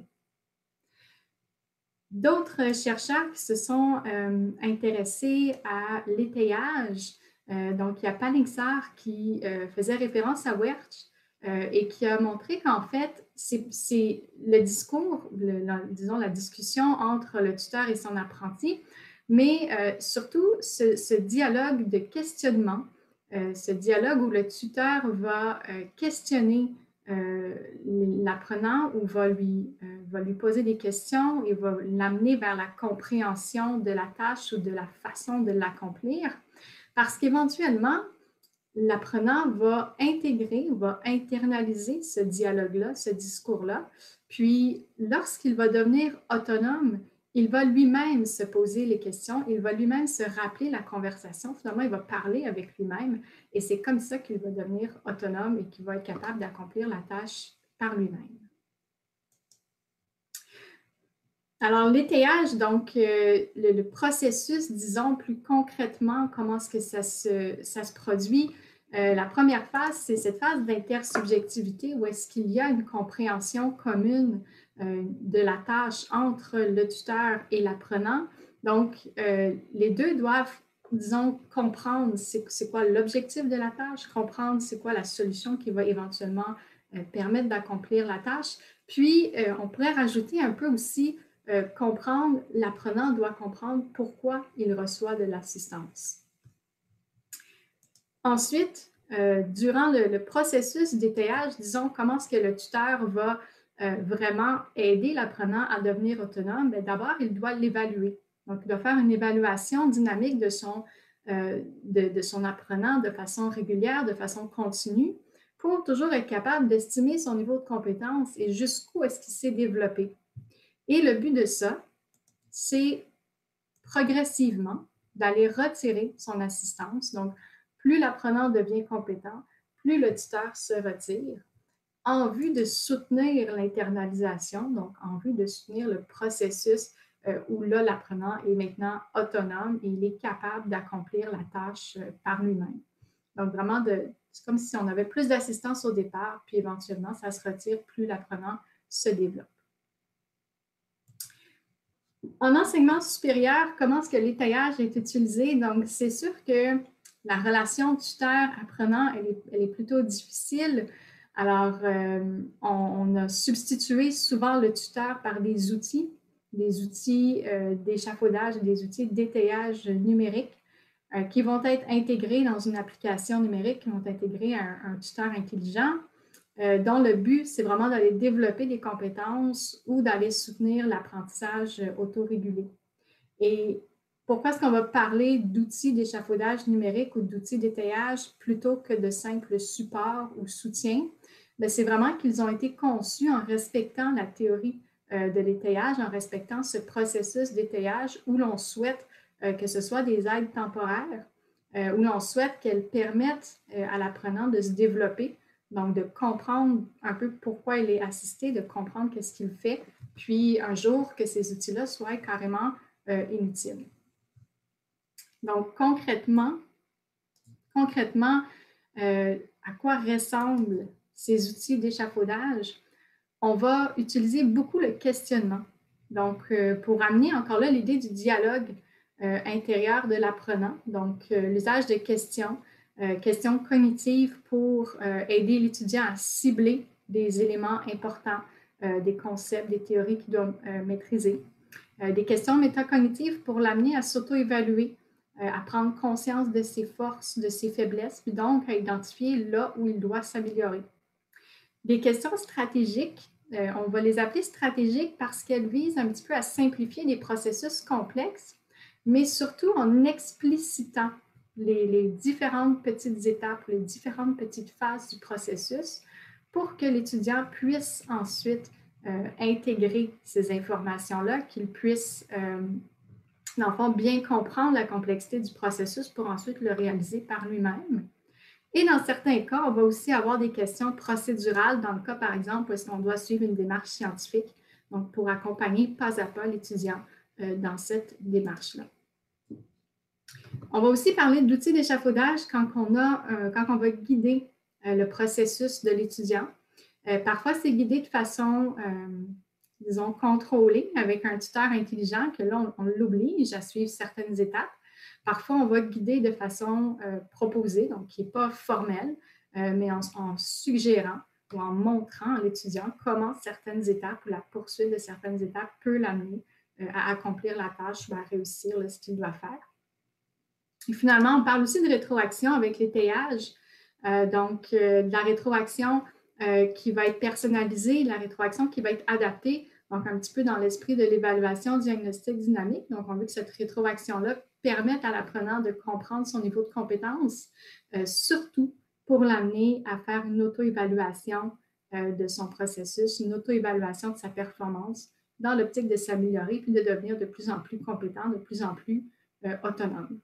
D'autres chercheurs qui se sont intéressés à l'étayage, donc il y a Palingsar qui faisait référence à Wertsch et qui a montré qu'en fait, c'est le discours, disons la discussion entre le tuteur et son apprenti, mais surtout ce dialogue de questionnement, ce dialogue où le tuteur va questionner l'apprenant ou va lui poser des questions et va l'amener vers la compréhension de la tâche ou de la façon de l'accomplir, parce qu'éventuellement, l'apprenant va intégrer, va internaliser ce dialogue-là, ce discours-là, puis lorsqu'il va devenir autonome, il va lui-même se poser les questions, il va lui-même se rappeler la conversation. Finalement, il va parler avec lui-même et c'est comme ça qu'il va devenir autonome et qu'il va être capable d'accomplir la tâche par lui-même. Alors, l'étayage, donc, le processus, disons plus concrètement, comment est-ce que ça se produit? La première phase, c'est cette phase d'intersubjectivité où est-ce qu'il y a une compréhension commune de la tâche entre le tuteur et l'apprenant. Donc, les deux doivent, disons, comprendre c'est quoi l'objectif de la tâche, comprendre c'est quoi la solution qui va éventuellement permettre d'accomplir la tâche. Puis, on pourrait rajouter un peu aussi comprendre, l'apprenant doit comprendre pourquoi il reçoit de l'assistance. Ensuite, durant le processus d'étayage, disons comment est-ce que le tuteur va vraiment aider l'apprenant à devenir autonome. D'abord, il doit l'évaluer. Donc, il doit faire une évaluation dynamique de son apprenant de façon régulière, de façon continue, pour toujours être capable d'estimer son niveau de compétence et jusqu'où est-ce qu'il s'est développé. Et le but de ça, c'est progressivement d'aller retirer son assistance. Donc, plus l'apprenant devient compétent, plus le tuteur se retire en vue de soutenir l'internalisation, donc en vue de soutenir le processus où là, l'apprenant est maintenant autonome et il est capable d'accomplir la tâche par lui-même. Donc, vraiment, c'est comme si on avait plus d'assistance au départ, puis éventuellement, ça se retire, plus l'apprenant se développe. En enseignement supérieur, comment est-ce que l'étayage est utilisé? Donc, c'est sûr que la relation tuteur-apprenant, elle est plutôt difficile. Alors, on a substitué souvent le tuteur par des outils d'échafaudage, des outils d'étayage numérique qui vont être intégrés dans une application numérique, qui vont intégrer un tuteur intelligent. Dont le but, c'est vraiment d'aller développer des compétences ou d'aller soutenir l'apprentissage autorégulé. Et pourquoi est-ce qu'on va parler d'outils d'échafaudage numérique ou d'outils d'étayage plutôt que de simples supports ou soutiens? C'est vraiment qu'ils ont été conçus en respectant la théorie de l'étayage, en respectant ce processus d'étayage où l'on souhaite que ce soit des aides temporaires, où l'on souhaite qu'elles permettent à l'apprenant de se développer. Donc, de comprendre un peu pourquoi il est assisté, de comprendre qu'est-ce qu'il fait, puis un jour que ces outils-là soient carrément inutiles. Donc, concrètement, à quoi ressemblent ces outils d'échafaudage? On va utiliser beaucoup le questionnement. Donc, pour amener encore là l'idée du dialogue intérieur de l'apprenant, donc l'usage de questions, questions cognitives pour aider l'étudiant à cibler des éléments importants, des concepts, des théories qu'il doit maîtriser. Des questions métacognitives pour l'amener à s'auto-évaluer, à prendre conscience de ses forces, de ses faiblesses, puis donc à identifier là où il doit s'améliorer. Des questions stratégiques, on va les appeler stratégiques parce qu'elles visent un petit peu à simplifier des processus complexes, mais surtout en explicitant les différentes petites étapes, les différentes petites phases du processus pour que l'étudiant puisse ensuite intégrer ces informations-là, qu'il puisse, dans le fond, bien comprendre la complexité du processus pour ensuite le réaliser par lui-même. Et dans certains cas, on va aussi avoir des questions procédurales, dans le cas, par exemple, où est-ce qu'on doit suivre une démarche scientifique, donc pour accompagner pas à pas l'étudiant dans cette démarche-là. On va aussi parler d'outils d'échafaudage quand on va guider le processus de l'étudiant. Parfois, c'est guidé de façon, disons, contrôlée avec un tuteur intelligent que là, on l'oblige à suivre certaines étapes. Parfois, on va guider de façon proposée, donc qui n'est pas formelle, mais en suggérant ou en montrant à l'étudiant comment certaines étapes ou la poursuite de certaines étapes peut l'amener à accomplir la tâche ou à réussir ce qu'il doit faire. Et finalement, on parle aussi de rétroaction avec l'étayage, donc de la rétroaction qui va être personnalisée, la rétroaction qui va être adaptée, donc un petit peu dans l'esprit de l'évaluation diagnostique dynamique. Donc, on veut que cette rétroaction-là permette à l'apprenant de comprendre son niveau de compétence, surtout pour l'amener à faire une auto-évaluation de son processus, une auto-évaluation de sa performance dans l'optique de s'améliorer puis de devenir de plus en plus compétent, de plus en plus autonome.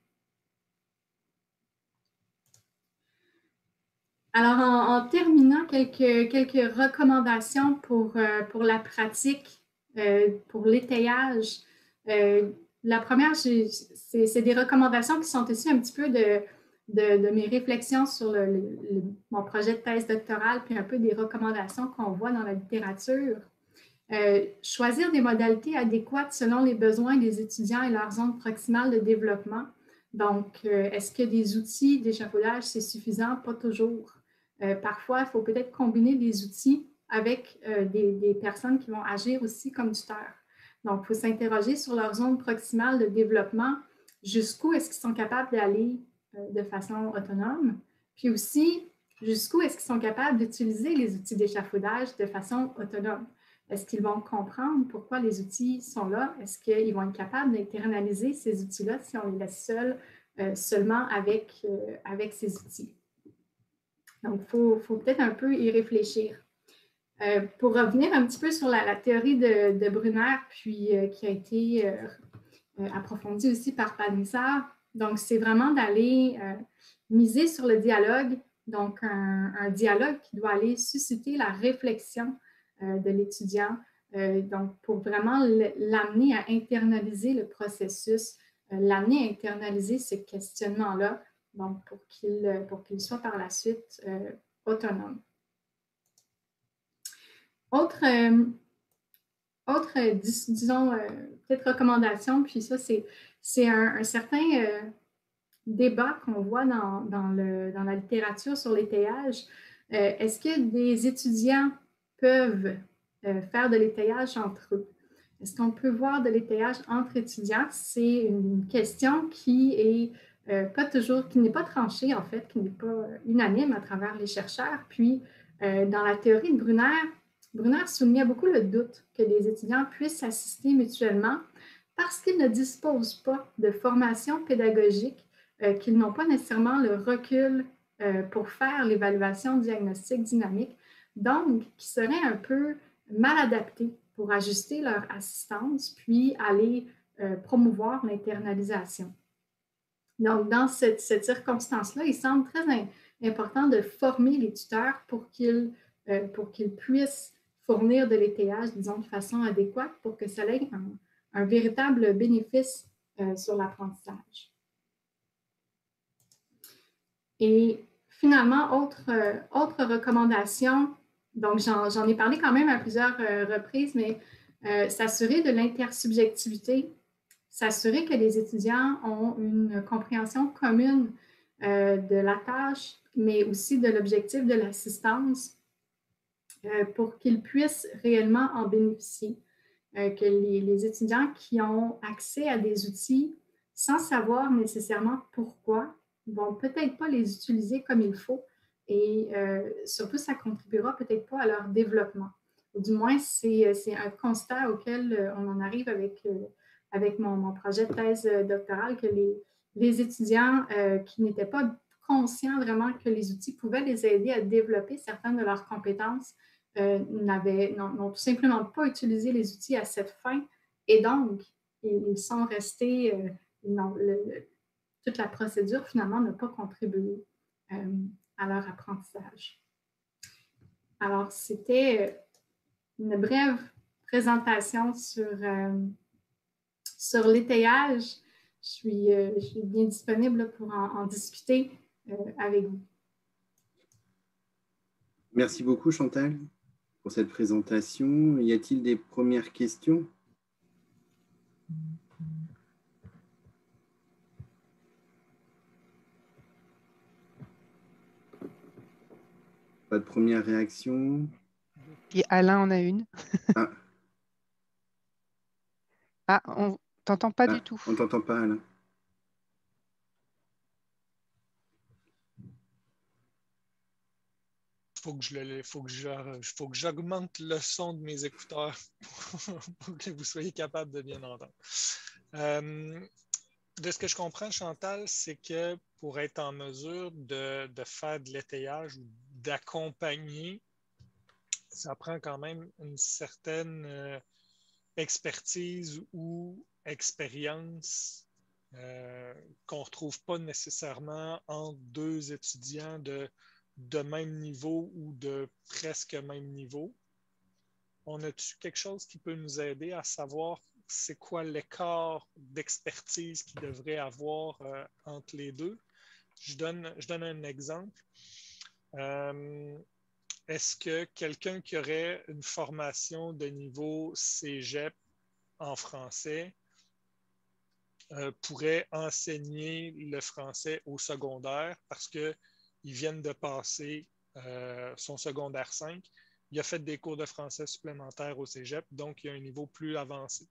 Alors, en terminant, quelques recommandations pour la pratique, pour l'étayage. La première, c'est des recommandations qui sont aussi un petit peu de mes réflexions sur mon projet de thèse doctorale, puis un peu des recommandations qu'on voit dans la littérature. Choisir des modalités adéquates selon les besoins des étudiants et leur zone proximale de développement. Donc, est-ce que des outils d'échafaudage, c'est suffisant? Pas toujours. Parfois, il faut peut-être combiner des outils avec des personnes qui vont agir aussi comme tuteurs. Donc, il faut s'interroger sur leur zone proximale de développement, jusqu'où est-ce qu'ils sont capables d'aller de façon autonome, puis aussi, jusqu'où est-ce qu'ils sont capables d'utiliser les outils d'échafaudage de façon autonome. Est-ce qu'ils vont comprendre pourquoi les outils sont là? Est-ce qu'ils vont être capables d'internaliser ces outils-là si on les laisse seuls, seulement avec ces outils? Donc, il faut peut-être un peu y réfléchir. Pour revenir un petit peu sur la théorie de Brunner, puis qui a été approfondie aussi par Panizza, donc c'est vraiment d'aller miser sur le dialogue, donc un dialogue qui doit aller susciter la réflexion de l'étudiant, donc pour vraiment l'amener à internaliser le processus, l'amener à internaliser ce questionnement-là, donc pour qu'il soit par la suite autonome. Autre disons, peut-être recommandation, puis ça, c'est un certain débat qu'on voit dans la littérature sur l'étayage. Est-ce que des étudiants peuvent faire de l'étayage entre eux? Est-ce qu'on peut voir de l'étayage entre étudiants? C'est une question qui est qui n'est pas tranchée, en fait, qui n'est pas unanime à travers les chercheurs. Puis, dans la théorie de Brunner soulignait beaucoup le doute que les étudiants puissent s'assister mutuellement parce qu'ils ne disposent pas de formation pédagogique, qu'ils n'ont pas nécessairement le recul pour faire l'évaluation diagnostique dynamique, donc qui seraient un peu mal adaptés pour ajuster leur assistance, puis aller promouvoir l'internalisation. Donc, dans cette circonstance-là, il semble très important de former les tuteurs pour qu'ils puissent fournir de l'étayage, disons, de façon adéquate pour que ça ait un véritable bénéfice sur l'apprentissage. Et finalement, autre recommandation, donc j'en ai parlé quand même à plusieurs reprises, mais s'assurer de l'intersubjectivité, s'assurer que les étudiants ont une compréhension commune de la tâche, mais aussi de l'objectif de l'assistance pour qu'ils puissent réellement en bénéficier. Que les étudiants qui ont accès à des outils sans savoir nécessairement pourquoi ne vont peut-être pas les utiliser comme il faut et surtout, ça ne contribuera peut-être pas à leur développement. Ou du moins, c'est un constat auquel on en arrive avec mon projet de thèse doctorale, que les étudiants qui n'étaient pas conscients vraiment que les outils pouvaient les aider à développer certaines de leurs compétences n'ont tout simplement pas utilisé les outils à cette fin et donc ils sont restés, toute la procédure finalement n'a pas contribué à leur apprentissage. Alors, c'était une brève présentation sur l'étayage. Je suis bien disponible pour en discuter avec vous. Merci beaucoup, Chantal, pour cette présentation. Y a-t-il des premières questions? Pas de première réaction? Et Alain en a une. Ah, on t'entend pas du tout. On t'entend pas, Alain. Faut que j'augmente le son de mes écouteurs pour que vous soyez capable de bien entendre. De ce que je comprends, Chantal, c'est que pour être en mesure de faire de l'étayage ou d'accompagner, ça prend quand même une certaine expertise ou expérience qu'on ne retrouve pas nécessairement entre deux étudiants de même niveau ou de presque même niveau. On a-tu quelque chose qui peut nous aider à savoir c'est quoi l'écart d'expertise qu'il devrait avoir entre les deux? Je donne un exemple. Est-ce que quelqu'un qui aurait une formation de niveau cégep en français pourrait enseigner le français au secondaire parce qu'ils viennent de passer son secondaire 5. Il a fait des cours de français supplémentaires au cégep, donc il a un niveau plus avancé.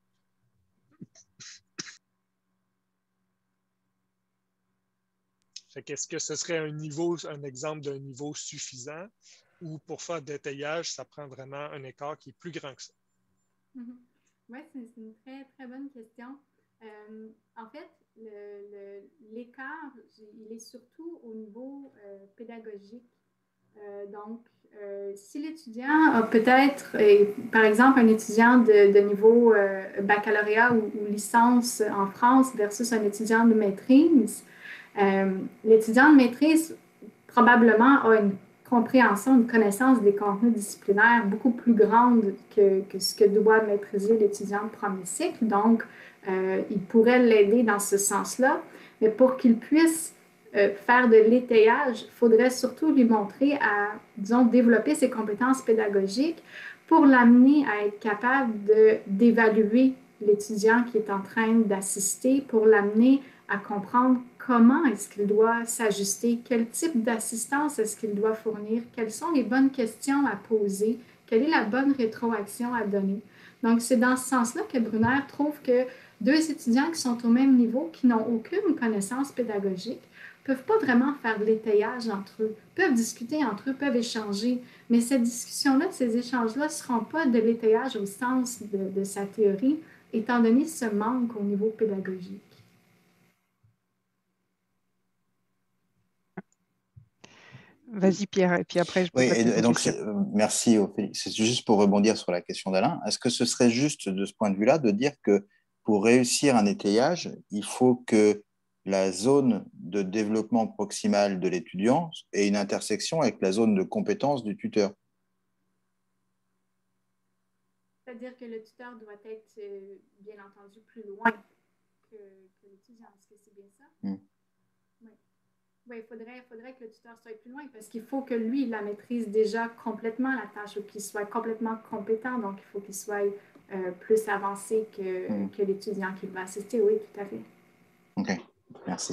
Est-ce que ce serait un exemple d'un niveau suffisant ou pour faire d'étayage, ça prend vraiment un écart qui est plus grand que ça? Oui, c'est une très, très bonne question. En fait, l'écart, il est surtout au niveau pédagogique. Donc, si l'étudiant a peut-être, par exemple, un étudiant de niveau baccalauréat ou licence en France versus un étudiant de maîtrise, l'étudiant de maîtrise probablement a une compréhension, une connaissance des contenus disciplinaires beaucoup plus grande que ce que doit maîtriser l'étudiant de premier cycle. Donc, il pourrait l'aider dans ce sens-là. Mais pour qu'il puisse faire de l'étayage, il faudrait surtout lui montrer à, disons, développer ses compétences pédagogiques pour l'amener à être capable d'évaluer l'étudiant qui est en train d'assister, pour l'amener à comprendre comment est-ce qu'il doit s'ajuster, quel type d'assistance est-ce qu'il doit fournir, quelles sont les bonnes questions à poser, quelle est la bonne rétroaction à donner. Donc, c'est dans ce sens-là que Brunner trouve que deux étudiants qui sont au même niveau, qui n'ont aucune connaissance pédagogique, ne peuvent pas vraiment faire de l'étayage entre eux, peuvent discuter entre eux, peuvent échanger, mais cette discussion-là, ces échanges-là ne seront pas de l'étayage au sens de sa théorie, étant donné ce manque au niveau pédagogique. Vas-y Pierre, et puis après je Oui, et donc merci Ophélie. C'est juste pour rebondir sur la question d'Alain. Est-ce que ce serait juste de ce point de vue-là de dire que pour réussir un étayage, il faut que la zone de développement proximal de l'étudiant ait une intersection avec la zone de compétence du tuteur? C'est-à-dire que le tuteur doit être, bien entendu, plus loin que l'étudiant. Est-ce que c'est bien ça? Oui. Oui, il faudrait que le tuteur soit plus loin parce qu'il faut que lui, il la maîtrise déjà complètement, la tâche, ou qu'il soit complètement compétent. Donc, il faut qu'il soit plus avancé que l'étudiant qui va assister. Oui, tout à fait. OK, merci.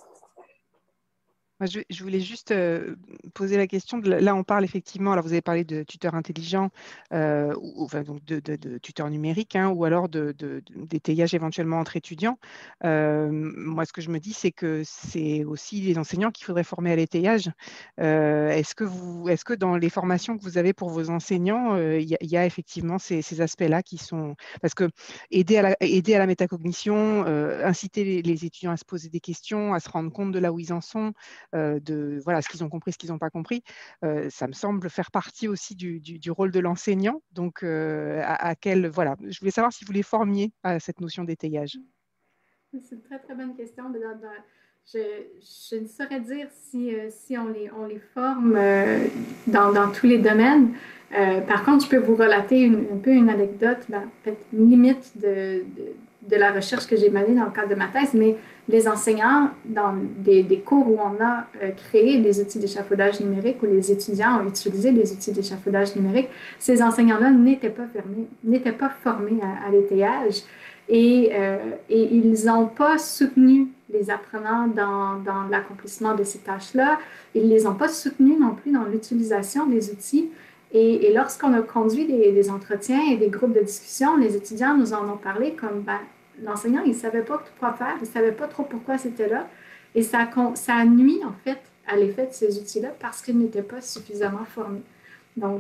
Je voulais juste poser la question. Là, on parle effectivement, alors vous avez parlé de tuteurs intelligents, enfin, donc de tuteurs numériques, hein, ou alors d'étayage éventuellement entre étudiants. Moi, ce que je me dis, c'est que c'est aussi les enseignants qu'il faudrait former à l'étayage. Est-ce que dans les formations que vous avez pour vos enseignants, il y a effectivement ces aspects-là qui sont... Parce que aider à la métacognition, inciter les étudiants à se poser des questions, à se rendre compte de là où ils en sont, de voilà, ce qu'ils ont compris, ce qu'ils n'ont pas compris, ça me semble faire partie aussi du rôle de l'enseignant. Donc, voilà, je voulais savoir si vous les formiez à cette notion d'étayage. C'est une très, très bonne question. Je ne saurais dire si on les forme dans tous les domaines. Par contre, je peux vous relater un peu une anecdote, peut-être une limite de la recherche que j'ai menée dans le cadre de ma thèse, mais les enseignants, dans des cours où on a créé des outils d'échafaudage numérique, où les étudiants ont utilisé des outils d'échafaudage numérique, ces enseignants-là n'étaient pas formés à l'étayage. Et ils n'ont pas soutenu les apprenants dans l'accomplissement de ces tâches-là. Ils ne les ont pas soutenus non plus dans l'utilisation des outils. Et lorsqu'on a conduit des entretiens et des groupes de discussion, les étudiants nous en ont parlé comme l'enseignant, il ne savait pas quoi faire, il ne savait pas trop pourquoi c'était là. Et ça a nuit, en fait, à l'effet de ces outils-là parce qu'ils n'étaient pas suffisamment formés. Donc,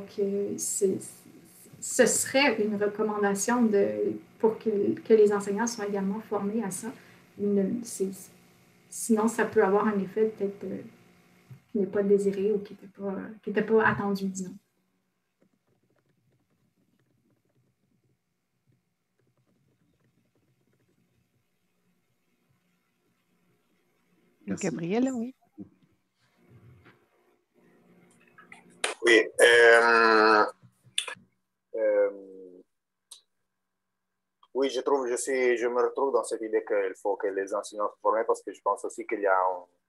ce serait une recommandation pour que les enseignants soient également formés à ça. Sinon, ça peut avoir un effet peut-être qui n'est pas désiré ou qui n'était pas attendu, disons. Merci. Gabriel, oui. Oui. Oui, je me retrouve dans cette idée qu'il faut que les enseignants soient formés parce que je pense aussi qu'il y a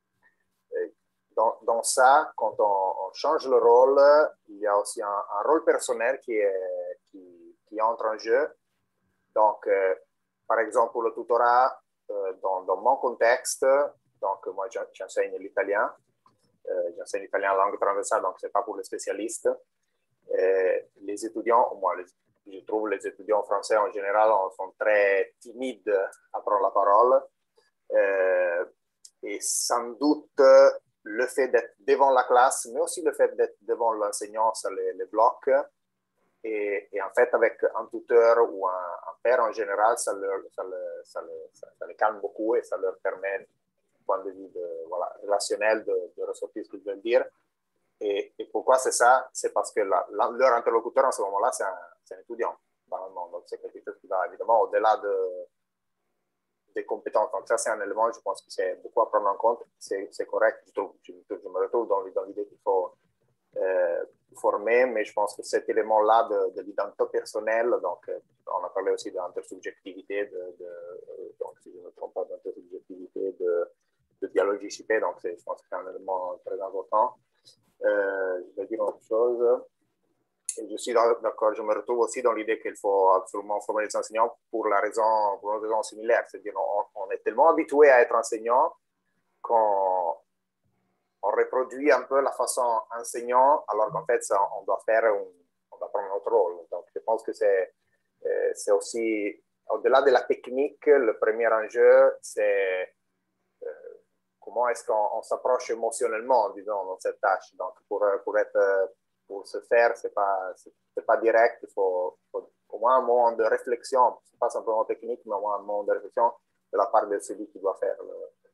dans ça, quand on change le rôle, il y a aussi un rôle personnel qui entre en jeu. Donc, par exemple, pour le tutorat, dans mon contexte, donc moi j'enseigne l'italien, j'enseigne l'italien en langue transversale, donc ce n'est pas pour les spécialistes. Les étudiants, moi, je trouve les étudiants français en général sont très timides à prendre la parole. Et sans doute, le fait d'être devant la classe, mais aussi le fait d'être devant l'enseignant, ça les bloque. Et en fait, avec un tuteur ou un père en général, ça les calme beaucoup et ça leur permet, du point de vue relationnel, de ressortir ce qu'ils veulent dire. Et pourquoi c'est ça? C'est parce que leur interlocuteur en ce moment-là, c'est un étudiant. Donc, c'est quelque chose qui va évidemment au-delà des compétences. Donc, ça, c'est un élément, je pense que c'est beaucoup à prendre en compte. C'est correct, je me retrouve dans l'idée qu'il faut former, mais je pense que cet élément-là de l'identité personnelle, donc on a parlé aussi d'intersubjectivité, donc si je ne me trompe pas, d'intersubjectivité, de dialogue JCP, donc je pense que c'est un élément très important. Je vais dire autre chose. Et je suis d'accord, je me retrouve aussi dans l'idée qu'il faut absolument former les enseignants pour une raison similaire. C'est-à-dire on est tellement habitué à être enseignant qu'on reproduit un peu la façon enseignant, alors qu'en fait, on doit prendre notre rôle. Donc, je pense que c'est aussi, au-delà de la technique, le premier enjeu, c'est comment est-ce qu'on s'approche émotionnellement, disons, dans cette tâche. Donc, pour se faire, c'est pas direct, il faut au moins un moment de réflexion, c'est pas simplement technique, mais au moins un moment de réflexion de la part de celui qui doit faire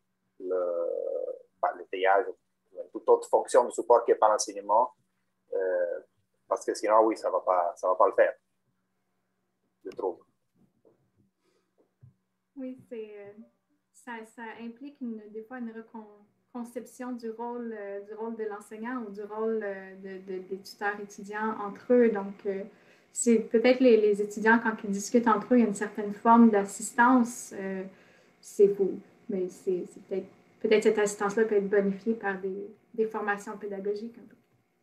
l'étayage, toute autre fonction de support qui n'est pas l'enseignement, parce que sinon, oui, ça va pas le faire, je trouve. Oui, ça implique des fois une reconception du rôle de l'enseignant ou du rôle des tuteurs étudiants entre eux. Donc, c'est peut-être les étudiants, quand ils discutent entre eux, il y a une certaine forme d'assistance. C'est faux, mais c'est peut-être cette assistance-là peut être bonifiée par des formations pédagogiques un peu.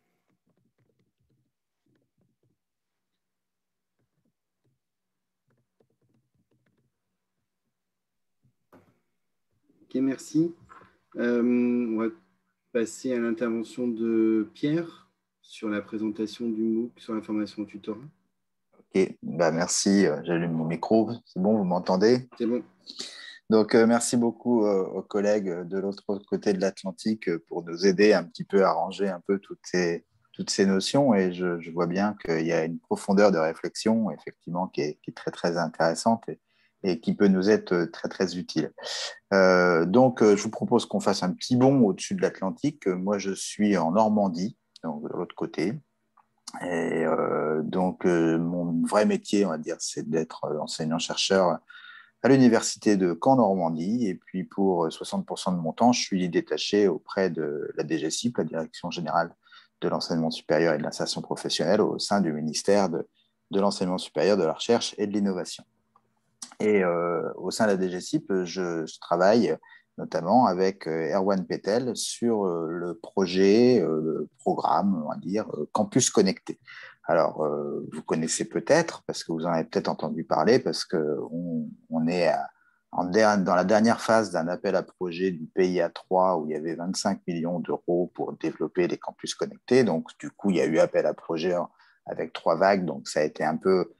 Ok, merci. On va passer à l'intervention de Pierre sur la présentation du MOOC sur la formation au tutorat. Ok, merci. J'allume mon micro. C'est bon, vous m'entendez? C'est bon. Donc, merci beaucoup aux collègues de l'autre côté de l'Atlantique pour nous aider un petit peu à ranger un peu toutes ces notions. Et je vois bien qu'il y a une profondeur de réflexion, effectivement, qui est très, très intéressante et qui peut nous être très, très utile. Donc, je vous propose qu'on fasse un petit bond au-dessus de l'Atlantique. Moi, je suis en Normandie, donc de l'autre côté. Et donc, mon vrai métier, on va dire, c'est d'être enseignant-chercheur à l'université de Caen-Normandie. Et puis, pour 60% de mon temps, je suis détaché auprès de la DGCIP, la Direction générale de l'enseignement supérieur et de l'insertion professionnelle, au sein du ministère de l'enseignement supérieur, de la recherche et de l'innovation. Et au sein de la DGCIP, je travaille notamment avec Erwan Petel sur le projet, le programme, on va dire, Campus Connecté. Alors, vous connaissez peut-être, parce que vous en avez peut-être entendu parler, parce qu'on est dans la dernière phase d'un appel à projet du PIA 3 où il y avait 25 millions d'euros pour développer les campus connectés. Donc, du coup, il y a eu appel à projet avec 3 vagues, donc ça a été un peu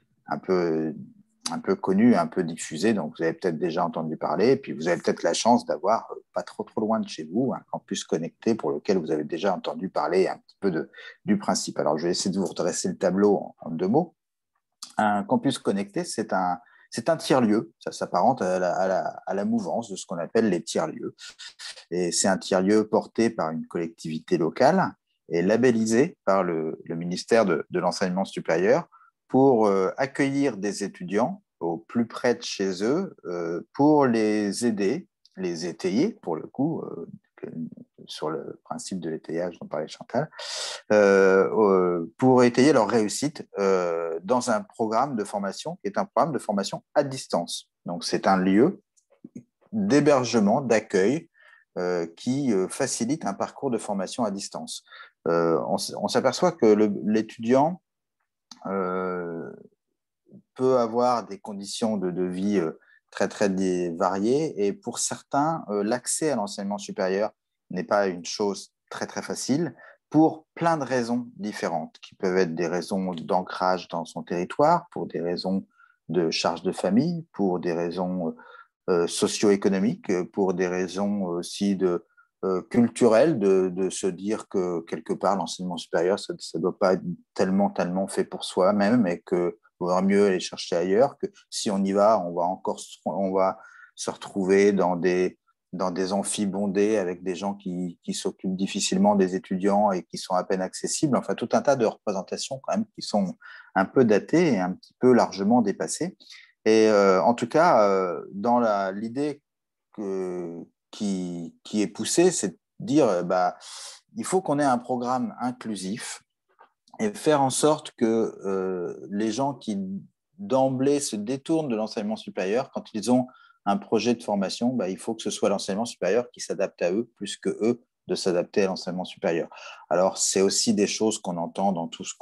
connu, un peu diffusé, donc vous avez peut-être déjà entendu parler, et puis vous avez peut-être la chance d'avoir, pas trop loin de chez vous, un campus connecté pour lequel vous avez déjà entendu parler un petit peu du principe. Alors, je vais essayer de vous redresser le tableau en 2 mots. Un campus connecté, c'est un tiers-lieu, ça s'apparente à la mouvance de ce qu'on appelle les tiers-lieux. Et c'est un tiers-lieu porté par une collectivité locale et labellisé par le ministère de l'enseignement supérieur pour accueillir des étudiants au plus près de chez eux, pour les aider, les étayer, pour le coup, sur le principe de l'étayage dont parlait Chantal, pour étayer leur réussite dans un programme de formation qui est un programme de formation à distance. Donc, c'est un lieu d'hébergement, d'accueil, qui facilite un parcours de formation à distance. On s'aperçoit que l'étudiant peut avoir des conditions de vie très, très variées, et pour certains, l'accès à l'enseignement supérieur n'est pas une chose très, très facile, pour plein de raisons différentes, qui peuvent être des raisons d'ancrage dans son territoire, pour des raisons de charge de famille, pour des raisons socio-économiques, pour des raisons aussi culturelles, de se dire que quelque part l'enseignement supérieur, ça ne doit pas être tellement fait pour soi-même, et qu'il vaudra mieux aller chercher ailleurs, que si on y va, on va se retrouver dans des amphis bondés avec des gens qui s'occupent difficilement des étudiants et qui sont à peine accessibles. Enfin, tout un tas de représentations quand même qui sont un peu datées et un petit peu largement dépassées. Et en tout cas, dans l'idée qui est poussée, c'est de dire il faut qu'on ait un programme inclusif et faire en sorte que les gens qui d'emblée se détournent de l'enseignement supérieur, quand ils ont un projet de formation, il faut que ce soit l'enseignement supérieur qui s'adapte à eux plus que eux de s'adapter à l'enseignement supérieur. Alors, c'est aussi des choses qu'on entend dans tout ce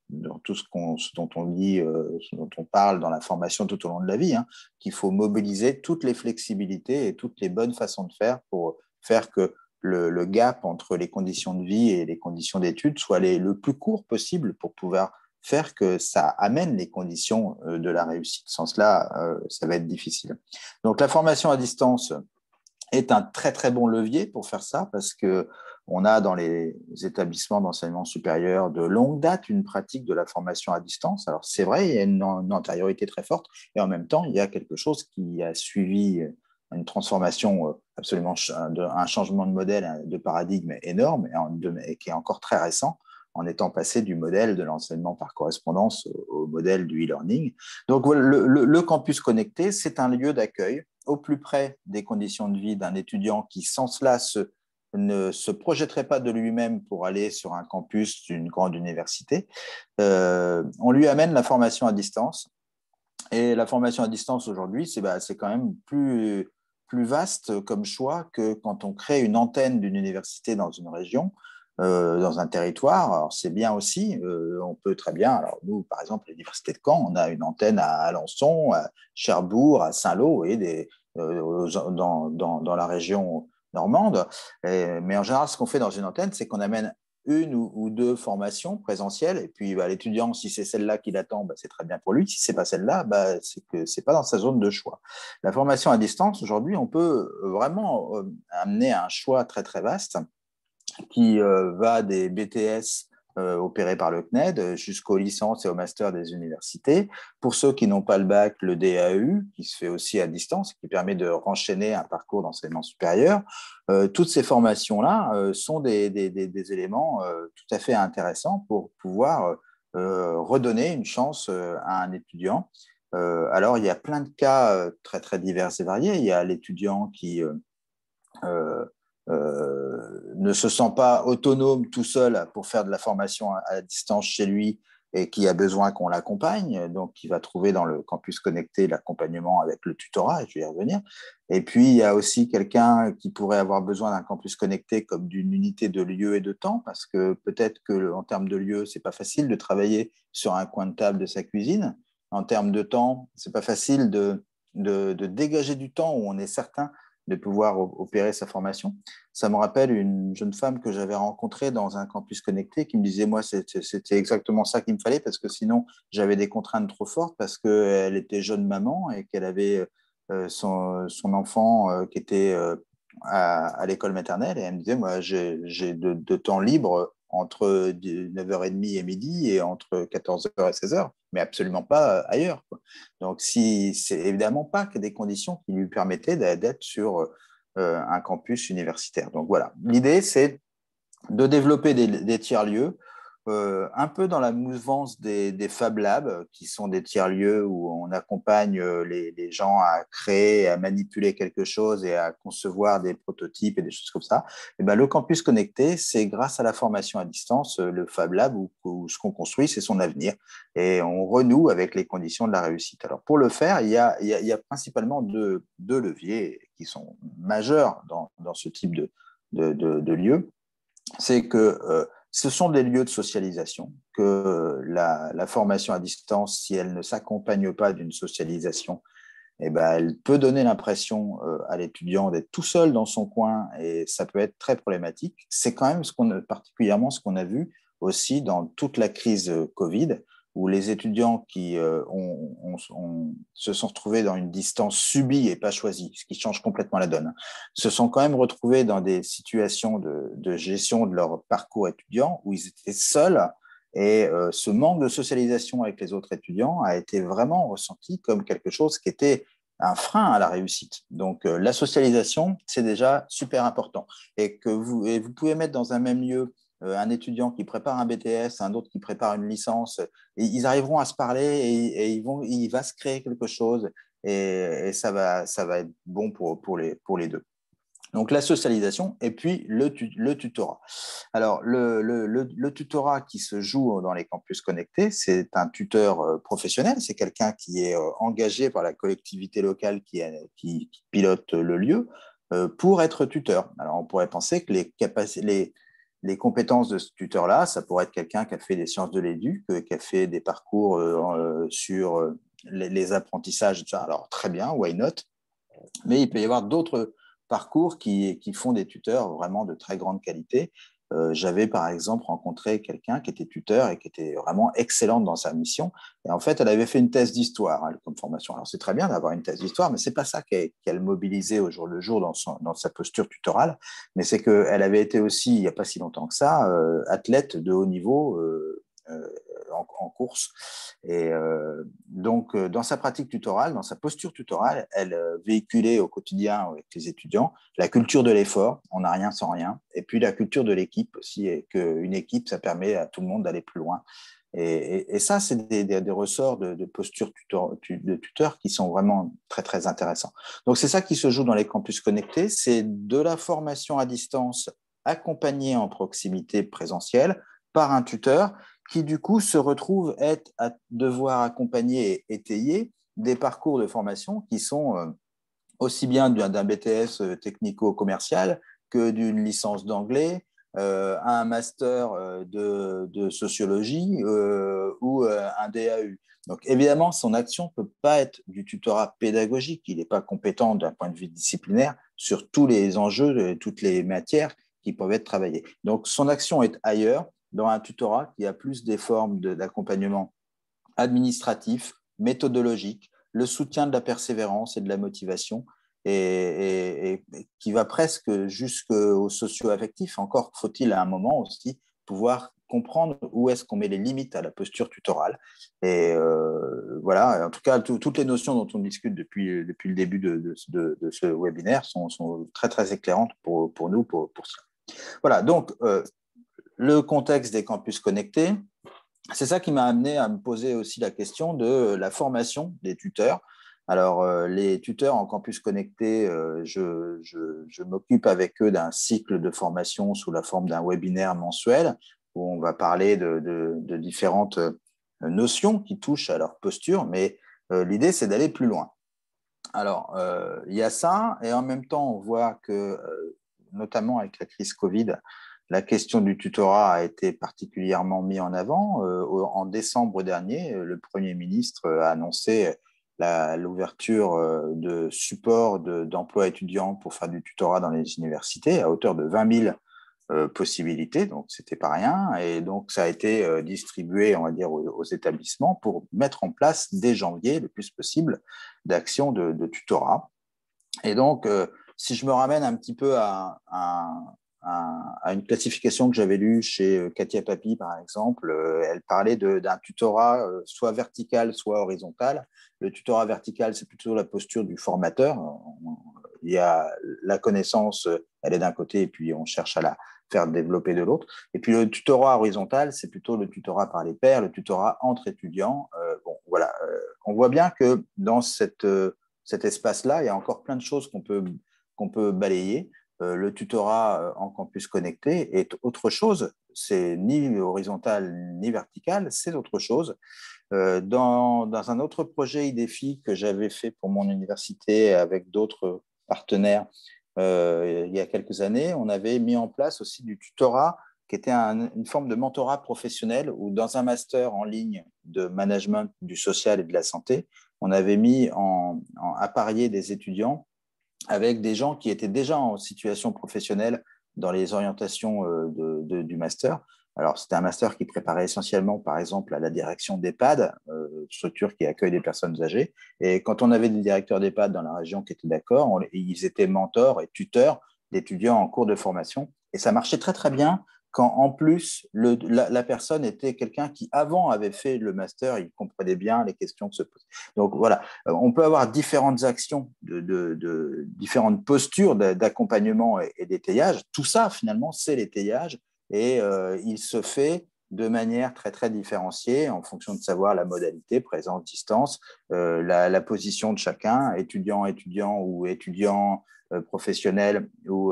dont on lit, dont on parle dans la formation tout au long de la vie, qu'il faut mobiliser toutes les flexibilités et toutes les bonnes façons de faire pour faire que le gap entre les conditions de vie et les conditions d'études soit le plus court possible pour pouvoir faire que ça amène les conditions de la réussite. Sans cela, ça va être difficile. Donc, la formation à distance est un très, très bon levier pour faire ça, parce qu'on a dans les établissements d'enseignement supérieur de longue date une pratique de la formation à distance. Alors, c'est vrai, il y a une antériorité très forte, et en même temps, il y a quelque chose qui a suivi une transformation absolument, un changement de modèle, de paradigme énorme, et qui est encore très récent, en étant passé du modèle de l'enseignement par correspondance au modèle du e-learning. Donc, le campus connecté, c'est un lieu d'accueil au plus près des conditions de vie d'un étudiant qui, sans cela, ne se projetterait pas de lui-même pour aller sur un campus d'une grande université. On lui amène la formation à distance. Et la formation à distance aujourd'hui, c'est quand même plus vaste comme choix que quand on crée une antenne d'une université dans une région, dans un territoire. Alors, c'est bien aussi, on peut très bien, alors nous, par exemple, l'Université de Caen, on a une antenne à Alençon, à Cherbourg, à Saint-Lô, et dans la région normande. Mais en général, ce qu'on fait dans une antenne, c'est qu'on amène une ou deux formations présentielles, et puis l'étudiant, si c'est celle-là qui l'attend, c'est très bien pour lui. Si ce n'est pas celle-là, c'est que ce n'est pas dans sa zone de choix. La formation à distance, aujourd'hui, on peut vraiment amener un choix très, très vaste qui va des BTS opérés par le CNED jusqu'aux licences et aux masters des universités. Pour ceux qui n'ont pas le bac, le DAU, qui se fait aussi à distance, qui permet de renchaîner un parcours d'enseignement supérieur. Toutes ces formations-là sont des éléments tout à fait intéressants pour pouvoir redonner une chance à un étudiant. Alors, il y a plein de cas très, très divers et variés. Il y a l'étudiant qui ne se sent pas autonome tout seul pour faire de la formation à distance chez lui et qui a besoin qu'on l'accompagne, donc qui va trouver dans le campus connecté l'accompagnement avec le tutorat, et je vais y revenir. Et puis, il y a aussi quelqu'un qui pourrait avoir besoin d'un campus connecté comme d'une unité de lieu et de temps, parce que peut-être qu'en termes de lieu, ce n'est pas facile de travailler sur un coin de table de sa cuisine. En termes de temps, ce n'est pas facile de dégager du temps où on est certain de pouvoir opérer sa formation. Ça me rappelle une jeune femme que j'avais rencontrée dans un campus connecté qui me disait, moi, c'était exactement ça qu'il me fallait, parce que sinon, j'avais des contraintes trop fortes, parce qu'elle était jeune maman et qu'elle avait son enfant qui était à l'école maternelle, et elle me disait, moi, j'ai de temps libre entre 9h30 et midi et entre 14h et 16h, mais absolument pas ailleurs, quoi. Donc, c'est évidemment pas que des conditions qui lui permettaient d'être sur un campus universitaire. Donc voilà, l'idée, c'est de développer des tiers-lieux un peu dans la mouvance des Fab Labs, qui sont des tiers-lieux où on accompagne les gens à créer, à manipuler quelque chose et à concevoir des prototypes et des choses comme ça. Et ben, le campus connecté, c'est grâce à la formation à distance, le Fab Lab, où ce qu'on construit, c'est son avenir. Et on renoue avec les conditions de la réussite. Alors, pour le faire, il y a principalement deux leviers qui sont majeurs dans ce type de lieu. C'est que ce sont des lieux de socialisation, que la formation à distance, si elle ne s'accompagne pas d'une socialisation, eh ben, elle peut donner l'impression à l'étudiant d'être tout seul dans son coin et ça peut être très problématique. C'est quand même particulièrement ce qu'on a vu aussi dans toute la crise Covid, où les étudiants qui se sont retrouvés dans une distance subie et pas choisie, ce qui change complètement la donne, se sont quand même retrouvés dans des situations de gestion de leur parcours étudiant où ils étaient seuls. Et ce manque de socialisation avec les autres étudiants a été vraiment ressenti comme quelque chose qui était un frein à la réussite. Donc, la socialisation, c'est déjà super important. Et vous pouvez mettre dans un même lieu un étudiant qui prépare un BTS, un autre qui prépare une licence, et ils arriveront à se parler et il va se créer quelque chose et ça va être bon pour les deux. Donc, la socialisation et puis le tutorat. Alors, le tutorat qui se joue dans les campus connectés, c'est un tuteur professionnel, c'est quelqu'un qui est engagé par la collectivité locale qui pilote le lieu pour être tuteur. Alors, on pourrait penser que les compétences de ce tuteur-là, ça pourrait être quelqu'un qui a fait des sciences de l'éduc, qui a fait des parcours sur les apprentissages, etc. Alors, très bien, why not? Mais il peut y avoir d'autres parcours qui font des tuteurs vraiment de très grande qualité. J'avais par exemple rencontré quelqu'un qui était tuteur et qui était vraiment excellente dans sa mission. Et en fait, elle avait fait une thèse d'histoire comme formation. Alors c'est très bien d'avoir une thèse d'histoire, mais c'est pas ça qu'elle mobilisait au jour le jour dans sa posture tutorale. Mais c'est qu'elle avait été aussi, il n'y a pas si longtemps que ça, athlète de haut niveau en course. Et donc, dans sa pratique tutorale, dans sa posture tutorale, elle véhiculait au quotidien avec les étudiants la culture de l'effort, on n'a rien sans rien, et puis la culture de l'équipe aussi, et qu'une équipe, ça permet à tout le monde d'aller plus loin. Et ça, c'est des ressorts de posture de tuteur qui sont vraiment très, très intéressants. Donc, c'est ça qui se joue dans les campus connectés, c'est de la formation à distance accompagnée en proximité présentielle par un tuteur qui, du coup, se retrouve à devoir accompagner et étayer des parcours de formation qui sont aussi bien d'un BTS technico-commercial que d'une licence d'anglais, à un master de sociologie ou un DAU. Donc, évidemment, son action ne peut pas être du tutorat pédagogique. Il n'est pas compétent d'un point de vue disciplinaire sur tous les enjeux, toutes les matières qui peuvent être travaillées. Donc, son action est ailleurs, dans un tutorat qui a plus des formes d'accompagnement administratif, méthodologique, le soutien de la persévérance et de la motivation, et qui va presque jusqu'au socio-affectif. Encore faut-il à un moment aussi pouvoir comprendre où est-ce qu'on met les limites à la posture tutorale. Et voilà, en tout cas, toutes les notions dont on discute depuis le début de ce webinaire sont très, très éclairantes pour nous, pour cela. Voilà, donc le contexte des campus connectés, c'est ça qui m'a amené à me poser aussi la question de la formation des tuteurs. Alors, les tuteurs en campus connecté, je m'occupe avec eux d'un cycle de formation sous la forme d'un webinaire mensuel où on va parler de différentes notions qui touchent à leur posture, mais l'idée, c'est d'aller plus loin. Alors, il y a ça, et en même temps, on voit que, notamment avec la crise Covid, la question du tutorat a été particulièrement mise en avant. En décembre dernier, le Premier ministre a annoncé l'ouverture de supports d'emploi étudiants pour faire du tutorat dans les universités à hauteur de 20 000 possibilités, donc c'était pas rien. Et donc, ça a été distribué, on va dire, aux établissements pour mettre en place dès janvier, le plus possible, d'actions de tutorat. Et donc, si je me ramène un petit peu à une classification que j'avais lue chez Katia Papi, par exemple, elle parlait d'un tutorat soit vertical, soit horizontal. Le tutorat vertical, c'est plutôt la posture du formateur, il y a la connaissance, elle est d'un côté, et puis on cherche à la faire développer de l'autre. Et puis le tutorat horizontal, c'est plutôt le tutorat par les pairs, le tutorat entre étudiants. Bon, voilà, on voit bien que dans cet espace-là, il y a encore plein de choses qu'on peut balayer. Le tutorat en campus connecté est autre chose. C'est ni horizontal ni vertical, c'est autre chose. Dans un autre projet IDEFI que j'avais fait pour mon université avec d'autres partenaires il y a quelques années, on avait mis en place aussi du tutorat qui était une forme de mentorat professionnel où dans un master en ligne de management du social et de la santé, on avait mis à parier des étudiants avec des gens qui étaient déjà en situation professionnelle dans les orientations du master. Alors, c'était un master qui préparait essentiellement, par exemple, à la direction d'EHPAD, structure qui accueille des personnes âgées. Et quand on avait des directeurs d'EHPAD dans la région qui étaient d'accord, ils étaient mentors et tuteurs d'étudiants en cours de formation. Et ça marchait très, très bien quand, en plus, la personne était quelqu'un qui, avant, avait fait le master, il comprenait bien les questions que se posaient. Donc, voilà, on peut avoir différentes actions, différentes postures d'accompagnement et d'étayage. Tout ça, finalement, c'est l'étayage. Et il se fait de manière très, très différenciée en fonction de savoir la modalité, présence, distance, la position de chacun, étudiant ou étudiant professionnel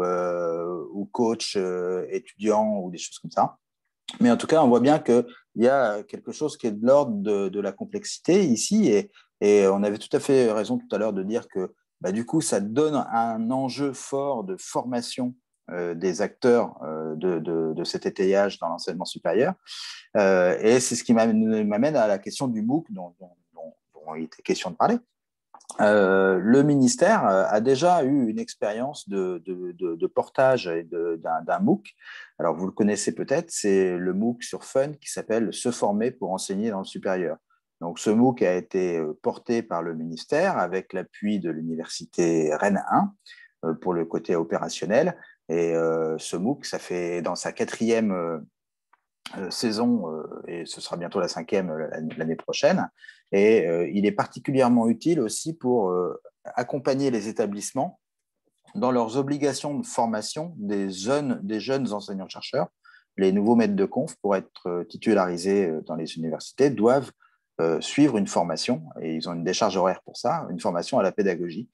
ou coach étudiant ou des choses comme ça. Mais en tout cas, on voit bien qu'il y a quelque chose qui est de l'ordre de la complexité ici et on avait tout à fait raison tout à l'heure de dire que du coup, ça donne un enjeu fort de formation des acteurs de cet étayage dans l'enseignement supérieur. Et c'est ce qui m'amène à la question du MOOC dont il était question de parler. Le ministère a déjà eu une expérience de portage d'un MOOC. Alors, vous le connaissez peut-être, c'est le MOOC sur Fun qui s'appelle « Se former pour enseigner dans le supérieur ». Donc, ce MOOC a été porté par le ministère avec l'appui de l'université Rennes 1 pour le côté opérationnel. Et ce MOOC, ça fait dans sa 4e saison, et ce sera bientôt la 5e l'année prochaine. Et il est particulièrement utile aussi pour accompagner les établissements dans leurs obligations de formation des jeunes enseignants-chercheurs. Les nouveaux maîtres de conf, pour être titularisés dans les universités, doivent suivre une formation, et ils ont une décharge horaire pour ça, une formation à la pédagogie.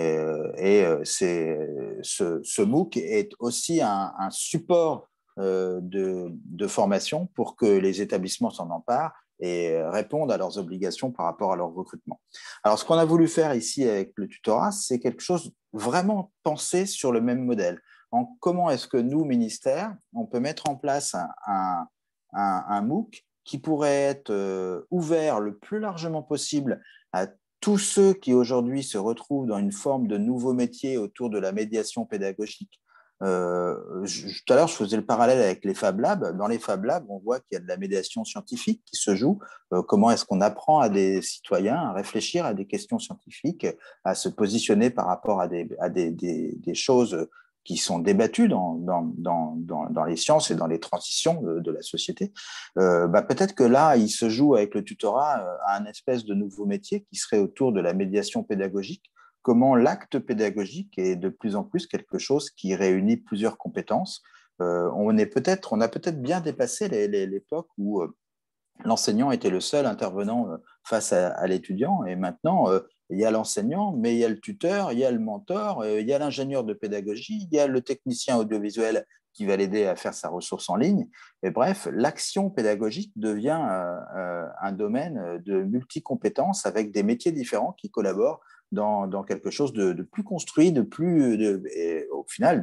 Ce MOOC est aussi un support de formation pour que les établissements s'en emparent et répondent à leurs obligations par rapport à leur recrutement. Alors, ce qu'on a voulu faire ici avec le tutorat, c'est quelque chose vraiment pensé sur le même modèle. Comment est-ce que nous, ministère, on peut mettre en place un MOOC qui pourrait être ouvert le plus largement possible à tous ceux qui aujourd'hui se retrouvent dans une forme de nouveau métier autour de la médiation pédagogique. Tout à l'heure, je faisais le parallèle avec les Fab Labs. Dans les Fab Labs, on voit qu'il y a de la médiation scientifique qui se joue. Comment est-ce qu'on apprend à des citoyens à réfléchir à des questions scientifiques, à se positionner par rapport à des choses qui sont débattues dans les sciences et dans les transitions de la société. Peut-être que là, il se joue avec le tutorat à un espèce de nouveau métier qui serait autour de la médiation pédagogique. Comment l'acte pédagogique est de plus en plus quelque chose qui réunit plusieurs compétences. On a peut-être bien dépassé l'époque où l'enseignant était le seul intervenant face à l'étudiant, et maintenant, il y a l'enseignant, mais il y a le tuteur, il y a le mentor, il y a l'ingénieur de pédagogie, il y a le technicien audiovisuel qui va l'aider à faire sa ressource en ligne. Et bref, l'action pédagogique devient un domaine de multicompétences avec des métiers différents qui collaborent dans quelque chose de plus construit, et au final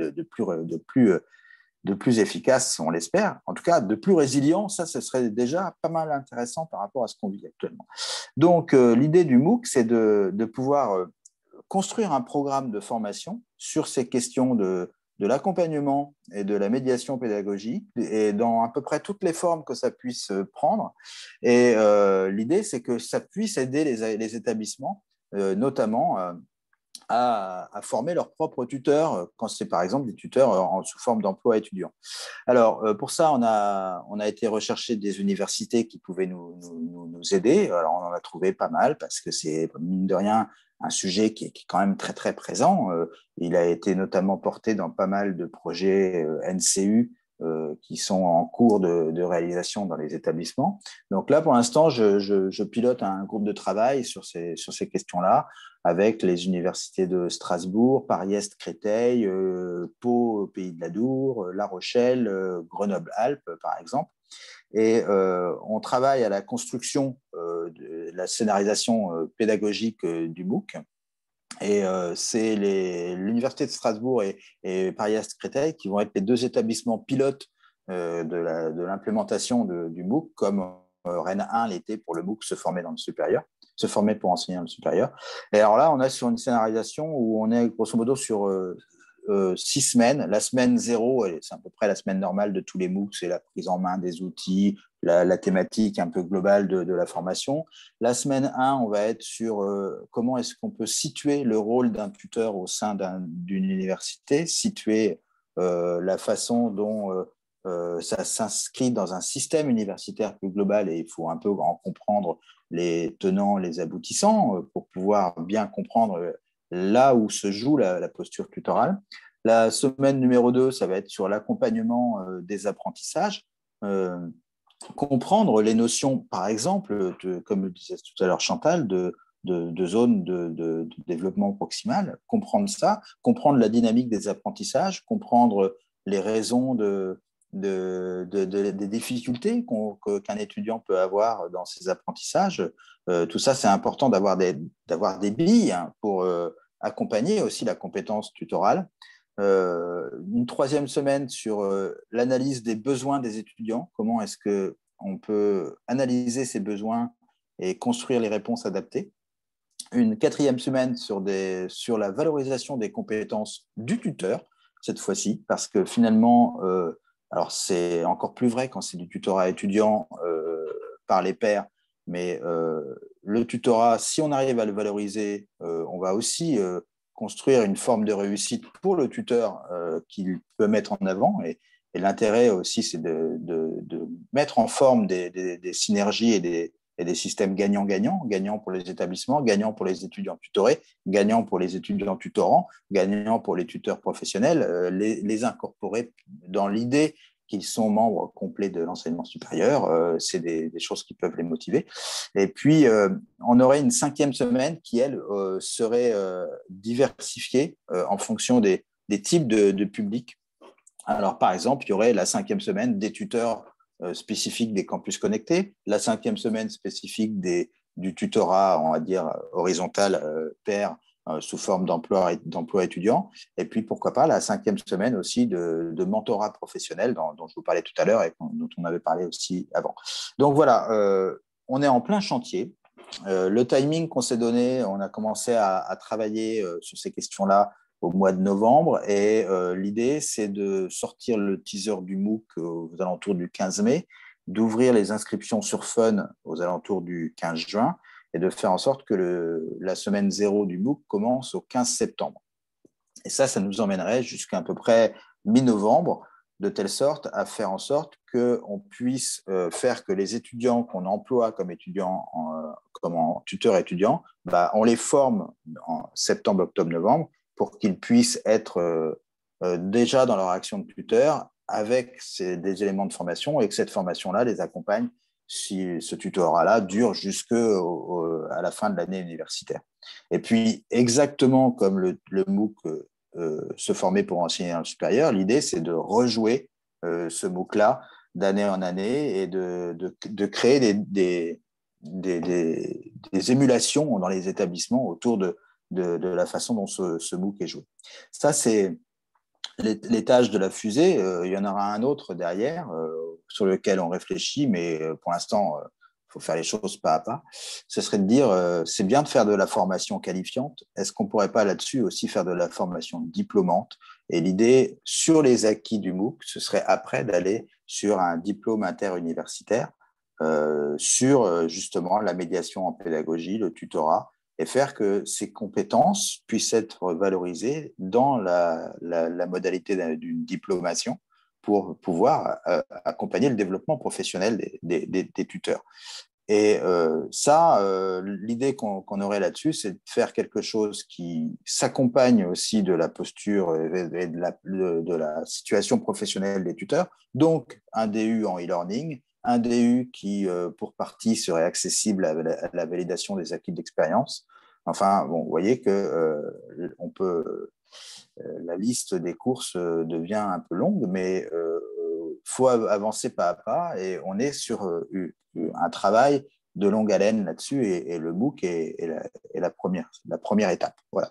de plus efficace, on l'espère, en tout cas de plus résilient. Ça, ce serait déjà pas mal intéressant par rapport à ce qu'on vit actuellement. Donc, l'idée du MOOC, c'est de pouvoir construire un programme de formation sur ces questions de l'accompagnement et de la médiation pédagogique, et dans à peu près toutes les formes que ça puisse prendre. Et l'idée, c'est que ça puisse aider les établissements, notamment à former leurs propres tuteurs, quand c'est par exemple des tuteurs sous forme d'emploi étudiant. Alors, pour ça, on a été rechercher des universités qui pouvaient nous aider. Alors, on en a trouvé pas mal parce que c'est, mine de rien, un sujet qui est quand même très, très présent. Il a été notamment porté dans pas mal de projets NCU qui sont en cours de réalisation dans les établissements. Donc là, pour l'instant, je pilote un groupe de travail sur ces questions-là avec les universités de Strasbourg, Paris-Est, Créteil, Pau, Pays de l'Adour, La Rochelle, Grenoble-Alpes, par exemple. Et on travaille à la construction de la scénarisation pédagogique du MOOC. Et c'est l'Université de Strasbourg et Paris-Est Créteil qui vont être les deux établissements pilotes de l'implémentation du MOOC, comme Rennes 1 l'était pour le MOOC se former dans le supérieur, se former pour enseigner dans le supérieur. Et alors là, on est sur une scénarisation où on est grosso modo sur 6 semaines. La semaine 0, c'est à peu près la semaine normale de tous les MOOC, c'est la prise en main des outils, la thématique un peu globale de la formation. La semaine 1, on va être sur comment est-ce qu'on peut situer le rôle d'un tuteur au sein d'une université, situer la façon dont ça s'inscrit dans un système universitaire plus global, et il faut un peu en comprendre les tenants, les aboutissants pour pouvoir bien comprendre là où se joue la posture tutorale. La semaine numéro 2, ça va être sur l'accompagnement des apprentissages, comprendre les notions, par exemple, comme le disait tout à l'heure Chantal, de zone de développement proximal, comprendre ça, comprendre la dynamique des apprentissages, comprendre les raisons des difficultés qu'un étudiant peut avoir dans ses apprentissages. Tout ça, c'est important d'avoir des billes pour accompagner aussi la compétence tutorale. Une troisième semaine sur l'analyse des besoins des étudiants, comment est-ce qu'on peut analyser ces besoins et construire les réponses adaptées. Une quatrième semaine sur la valorisation des compétences du tuteur, cette fois-ci, parce que finalement, alors c'est encore plus vrai quand c'est du tutorat étudiant par les pairs, mais le tutorat, si on arrive à le valoriser, on va aussi construire une forme de réussite pour le tuteur qu'il peut mettre en avant. Et l'intérêt aussi, c'est de mettre en forme des synergies et des systèmes gagnant-gagnant, gagnant pour les établissements, gagnant pour les étudiants tutorés, gagnant pour les étudiants tutorants, gagnant pour les tuteurs professionnels, les incorporer dans l'idée qu'ils sont membres complets de l'enseignement supérieur. C'est des choses qui peuvent les motiver. Et puis, on aurait une cinquième semaine qui, elle, serait diversifiée en fonction des types de publics. Alors, par exemple, il y aurait la cinquième semaine des tuteurs spécifiques des campus connectés, la cinquième semaine spécifique du tutorat, on va dire, horizontal pair, sous forme d'emploi étudiant, et puis pourquoi pas la cinquième semaine aussi de mentorat professionnel dont je vous parlais tout à l'heure et dont on avait parlé aussi avant. Donc voilà, on est en plein chantier. Le timing qu'on s'est donné, on a commencé à travailler sur ces questions-là au mois de novembre, et l'idée, c'est de sortir le teaser du MOOC aux alentours du 15 mai, d'ouvrir les inscriptions sur Fun aux alentours du 15 juin, et de faire en sorte que la semaine 0 du MOOC commence au 15 septembre. Et ça nous emmènerait jusqu'à peu près mi-novembre, de telle sorte à faire en sorte qu'on puisse faire que les étudiants qu'on emploie comme étudiants, comme en tuteurs étudiants, on les forme en septembre, octobre, novembre, pour qu'ils puissent être déjà dans leur action de tuteur avec des éléments de formation, et que cette formation-là les accompagne si ce tutorat-là dure jusqu'à la fin de l'année universitaire. Et puis, exactement comme le MOOC se former pour enseigner dans le supérieur, l'idée, c'est de rejouer ce MOOC-là d'année en année et de créer des émulations dans les établissements autour de la façon dont ce MOOC est joué. Ça, c'est l'étage de la fusée. Il y en aura un autre derrière sur lequel on réfléchit, mais pour l'instant, il faut faire les choses pas à pas. Ce serait de dire, c'est bien de faire de la formation qualifiante. Est-ce qu'on ne pourrait pas là-dessus aussi faire de la formation diplômante? Et l'idée, sur les acquis du MOOC, ce serait après d'aller sur un diplôme interuniversitaire sur justement la médiation en pédagogie, le tutorat, et faire que ces compétences puissent être valorisées dans la modalité d'une diplomation pour pouvoir accompagner le développement professionnel des tuteurs. Et l'idée qu'on aurait là-dessus, c'est de faire quelque chose qui s'accompagne aussi de la posture et de la situation professionnelle des tuteurs. Donc, un DU en e-learning, un DU qui, pour partie, serait accessible à la validation des acquis d'expérience. Enfin, bon, vous voyez que la liste des courses devient un peu longue, mais faut avancer pas à pas et on est sur un travail de longue haleine là-dessus et le MOOC est la première étape. Voilà.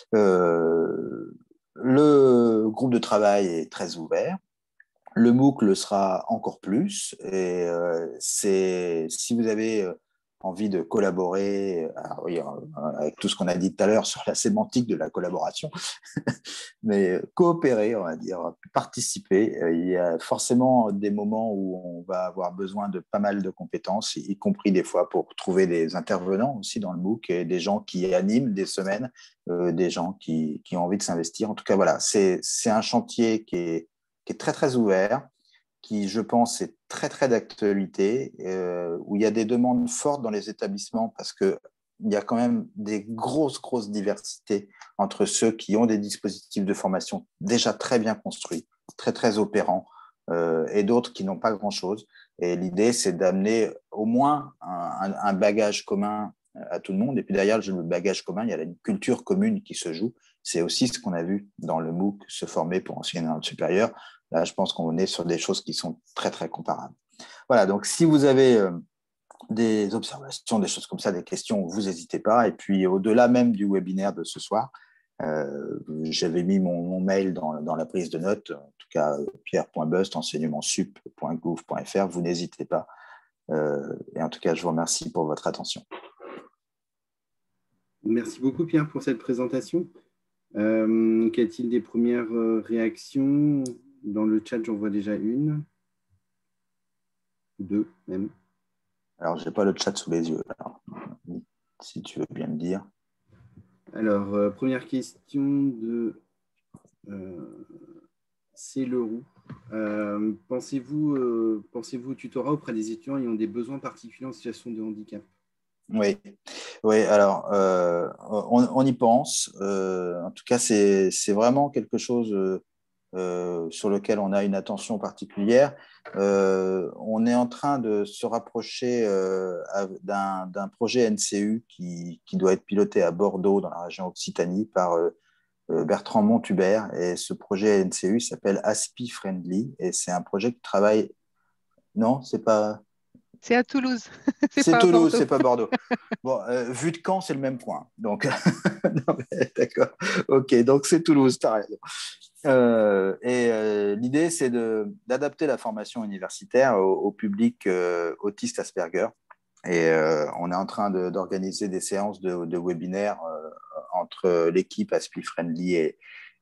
Le groupe de travail est très ouvert. Le MOOC le sera encore plus. Et si vous avez envie de collaborer, avec tout ce qu'on a dit tout à l'heure sur la sémantique de la collaboration, mais coopérer, on va dire, participer. Il y a forcément des moments où on va avoir besoin de pas mal de compétences, y compris des fois pour trouver des intervenants aussi dans le MOOC et des gens qui animent des semaines, des gens qui ont envie de s'investir. En tout cas, voilà, c'est un chantier qui est très, très ouvert, qui, je pense, est très, très d'actualité, où il y a des demandes fortes dans les établissements parce qu'il y a quand même des grosses diversités entre ceux qui ont des dispositifs de formation déjà très bien construits, très, très opérants, et d'autres qui n'ont pas grand-chose. Et l'idée, c'est d'amener au moins un bagage commun à tout le monde. Et puis derrière le bagage commun, il y a une culture commune qui se joue. C'est aussi ce qu'on a vu dans le MOOC se former pour enseigner dans le supérieur. Là, je pense qu'on est sur des choses qui sont très, très comparables. Voilà, donc si vous avez des observations, des choses comme ça, des questions, vous n'hésitez pas. Et puis, au-delà même du webinaire de ce soir, j'avais mis mon mail dans la prise de notes, en tout cas pierre.bust@enseignementsup.gouv.fr. Vous n'hésitez pas. Et en tout cas, je vous remercie pour votre attention. Merci beaucoup, Pierre, pour cette présentation. Qu'a-t-il des premières réactions? Dans le chat, j'en vois déjà une. Deux, même. Alors, je n'ai pas le chat sous les yeux. Alors, si tu veux bien me dire. Alors, première question de C. Leroux. Pensez-vous au tutorat auprès des étudiants ayant des besoins particuliers en situation de handicap? Oui, alors, on y pense. En tout cas, c'est vraiment quelque chose sur lequel on a une attention particulière. On est en train de se rapprocher d'un projet NCU qui doit être piloté à Bordeaux, dans la région Occitanie, par Bertrand Monthubert. Et ce projet NCU s'appelle ASPI Friendly. Et c'est un projet qui travaille… Non, c'est pas… C'est à Toulouse. C'est Toulouse, c'est pas Bordeaux. Bon, vu de Caen, c'est le même point. Donc, non, d'accord. Ok, donc c'est Toulouse, t'as raison. L'idée, c'est d'adapter la formation universitaire au public autiste Asperger. Et on est en train d'organiser des séances de webinaires entre l'équipe ASPI Friendly et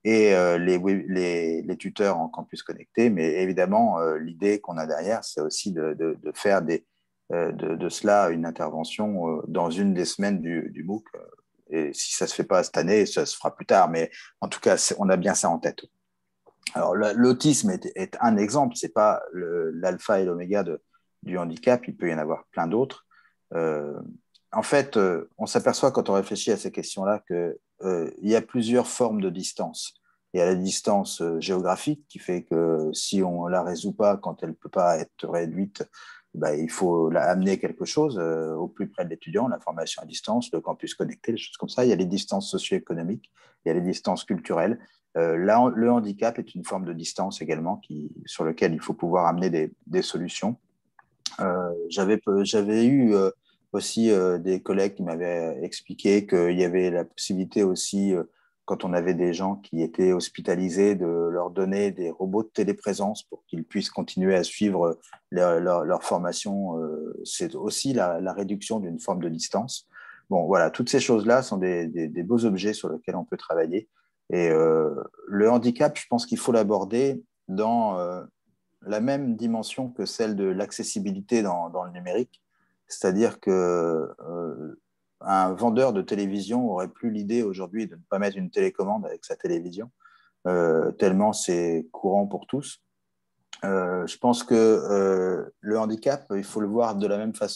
les tuteurs en campus connecté. Mais évidemment, l'idée qu'on a derrière, c'est aussi de faire de cela une intervention dans une des semaines du MOOC. Et si ça ne se fait pas cette année, ça se fera plus tard. Mais en tout cas, on a bien ça en tête. Alors, l'autisme est un exemple. Ce n'est pas l'alpha et l'oméga du handicap. Il peut y en avoir plein d'autres. En fait, on s'aperçoit quand on réfléchit à ces questions-là qu'il y a plusieurs formes de distance. Il y a la distance géographique qui fait que si on ne la résout pas quand elle ne peut pas être réduite, il faut amener quelque chose au plus près de l'étudiant, la formation à distance, le campus connecté, des choses comme ça. Il y a les distances socio-économiques, il y a les distances culturelles. Là, le handicap est une forme de distance également sur laquelle il faut pouvoir amener des solutions. J'avais eu aussi des collègues qui m'avaient expliqué qu'il y avait la possibilité aussi, quand on avait des gens qui étaient hospitalisés, de leur donner des robots de téléprésence pour qu'ils puissent continuer à suivre leur formation. C'est aussi la réduction d'une forme de distance. Bon, voilà, toutes ces choses-là sont des beaux objets sur lesquels on peut travailler. Et le handicap, je pense qu'il faut l'aborder dans la même dimension que celle de l'accessibilité dans le numérique. C'est-à-dire que un vendeur de télévision aurait plus l'idée aujourd'hui de ne pas mettre une télécommande avec sa télévision, tellement c'est courant pour tous. Je pense que le handicap, il faut le voir de la même façon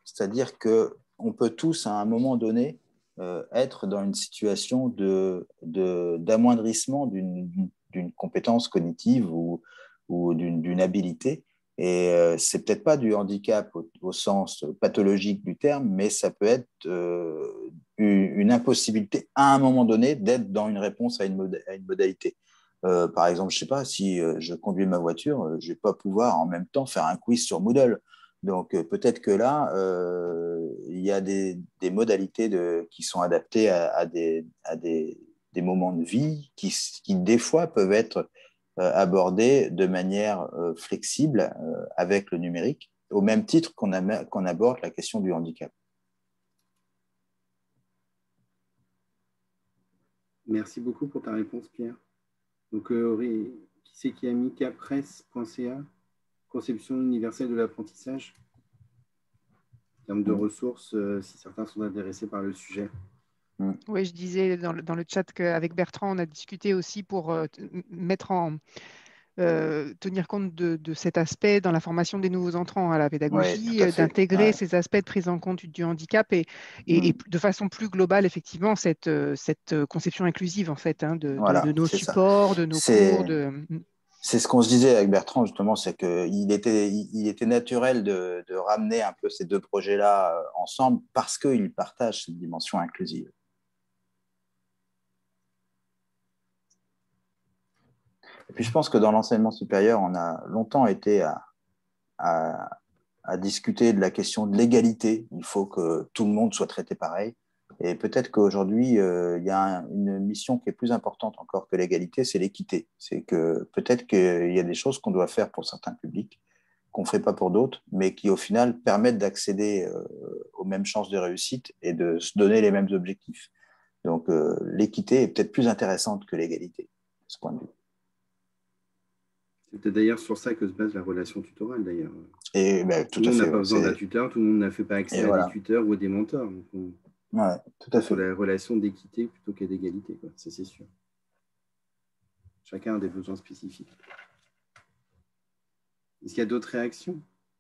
c'est-à-dire qu'on peut tous, à un moment donné, être dans une situation d'amoindrissement d'une compétence cognitive ou d'une habilité. Et c'est peut-être pas du handicap au sens pathologique du terme, mais ça peut être une impossibilité à un moment donné d'être dans une réponse à une modalité. Par exemple, je sais pas, si je conduis ma voiture, je vais pas pouvoir en même temps faire un quiz sur Moodle. Donc peut-être que là, il y a des modalités qui sont adaptées à des moments de vie qui des fois peuvent être abordés de manière flexible avec le numérique, au même titre qu'on aborde la question du handicap. Merci beaucoup pour ta réponse, Pierre. Donc, qui c'est qui a mis capres.ca, conception universelle de l'apprentissage, en termes de ressources, si certains sont intéressés par le sujet. Oui, je disais dans le chat qu'avec Bertrand, on a discuté aussi pour tenir compte de cet aspect dans la formation des nouveaux entrants à la pédagogie, d'intégrer ces aspects de prise en compte du handicap et de façon plus globale, effectivement, cette conception inclusive en fait, hein, de nos supports, de nos cours. C'est ce qu'on se disait avec Bertrand, justement, c'est qu'il était naturel de ramener un peu ces deux projets-là ensemble parce qu'ils partagent cette dimension inclusive. Et puis je pense que dans l'enseignement supérieur, on a longtemps été à discuter de la question de l'égalité. Il faut que tout le monde soit traité pareil. Et peut-être qu'aujourd'hui, il y a une mission qui est plus importante encore que l'égalité, c'est l'équité. C'est que peut-être qu'il y a des choses qu'on doit faire pour certains publics, qu'on ne ferait pas pour d'autres, mais qui au final permettent d'accéder aux mêmes chances de réussite et de se donner les mêmes objectifs. Donc l'équité est peut-être plus intéressante que l'égalité, de ce point de vue. C'est peut-être d'ailleurs sur ça que se base la relation tutorale, d'ailleurs. Et ben, tout le monde n'a pas besoin d'un tuteur, tout le monde n'a fait pas accès à des tuteurs ou à des mentors. Donc tout à fait. Sur la relation d'équité plutôt que d'égalité, c'est sûr. Chacun a des besoins spécifiques. Est-ce qu'il y a d'autres réactions?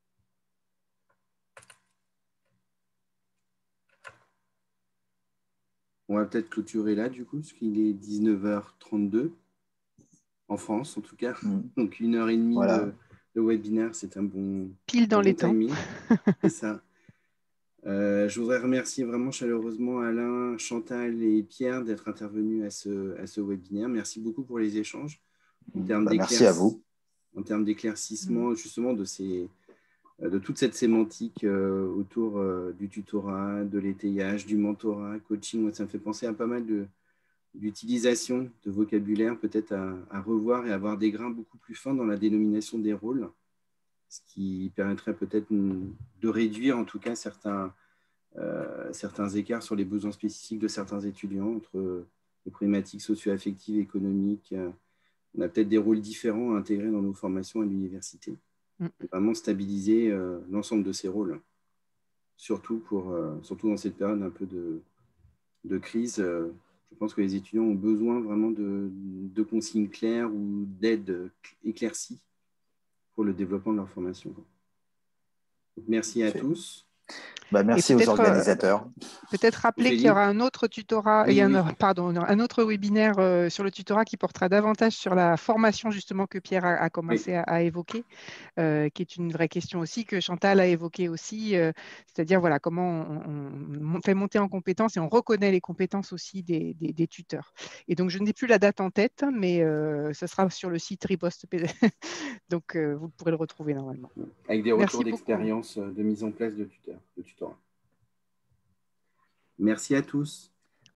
On va peut-être clôturer là, du coup, parce qu'il est 19h32. En France, en tout cas. Donc, 1h30 de webinaire, c'est un bon pile dans les timing. C'est ça. Je voudrais remercier vraiment chaleureusement Alain, Chantal et Pierre d'être intervenus à ce webinaire. Merci beaucoup pour les échanges. Merci à vous. En termes d'éclaircissement, justement, de toute cette sémantique autour du tutorat, de l'étayage, du mentorat, coaching. Moi, ça me fait penser à pas mal d'utilisation de vocabulaire, peut-être à revoir et avoir des grains beaucoup plus fins dans la dénomination des rôles, ce qui permettrait peut-être de réduire en tout cas certains écarts sur les besoins spécifiques de certains étudiants entre les problématiques socio-affectives, économiques. On a peut-être des rôles différents à intégrer dans nos formations à l'université. Vraiment stabiliser l'ensemble de ces rôles, surtout dans cette période un peu de crise. Je pense que les étudiants ont besoin vraiment de consignes claires ou d'aides éclaircies pour le développement de leur formation. Donc, merci à tous. Merci aux organisateurs. Peut-être rappeler qu'il y aura un autre tutorat, un autre webinaire sur le tutorat qui portera davantage sur la formation justement que Pierre a commencé à évoquer, qui est une vraie question aussi, que Chantal a évoqué aussi, c'est-à-dire voilà, comment on fait monter en compétences et on reconnaît les compétences aussi des tuteurs. Et donc, je n'ai plus la date en tête, mais ce sera sur le site Riposte. Donc, vous pourrez le retrouver normalement. Avec des retours d'expérience de mise en place de tutorat. Merci à tous.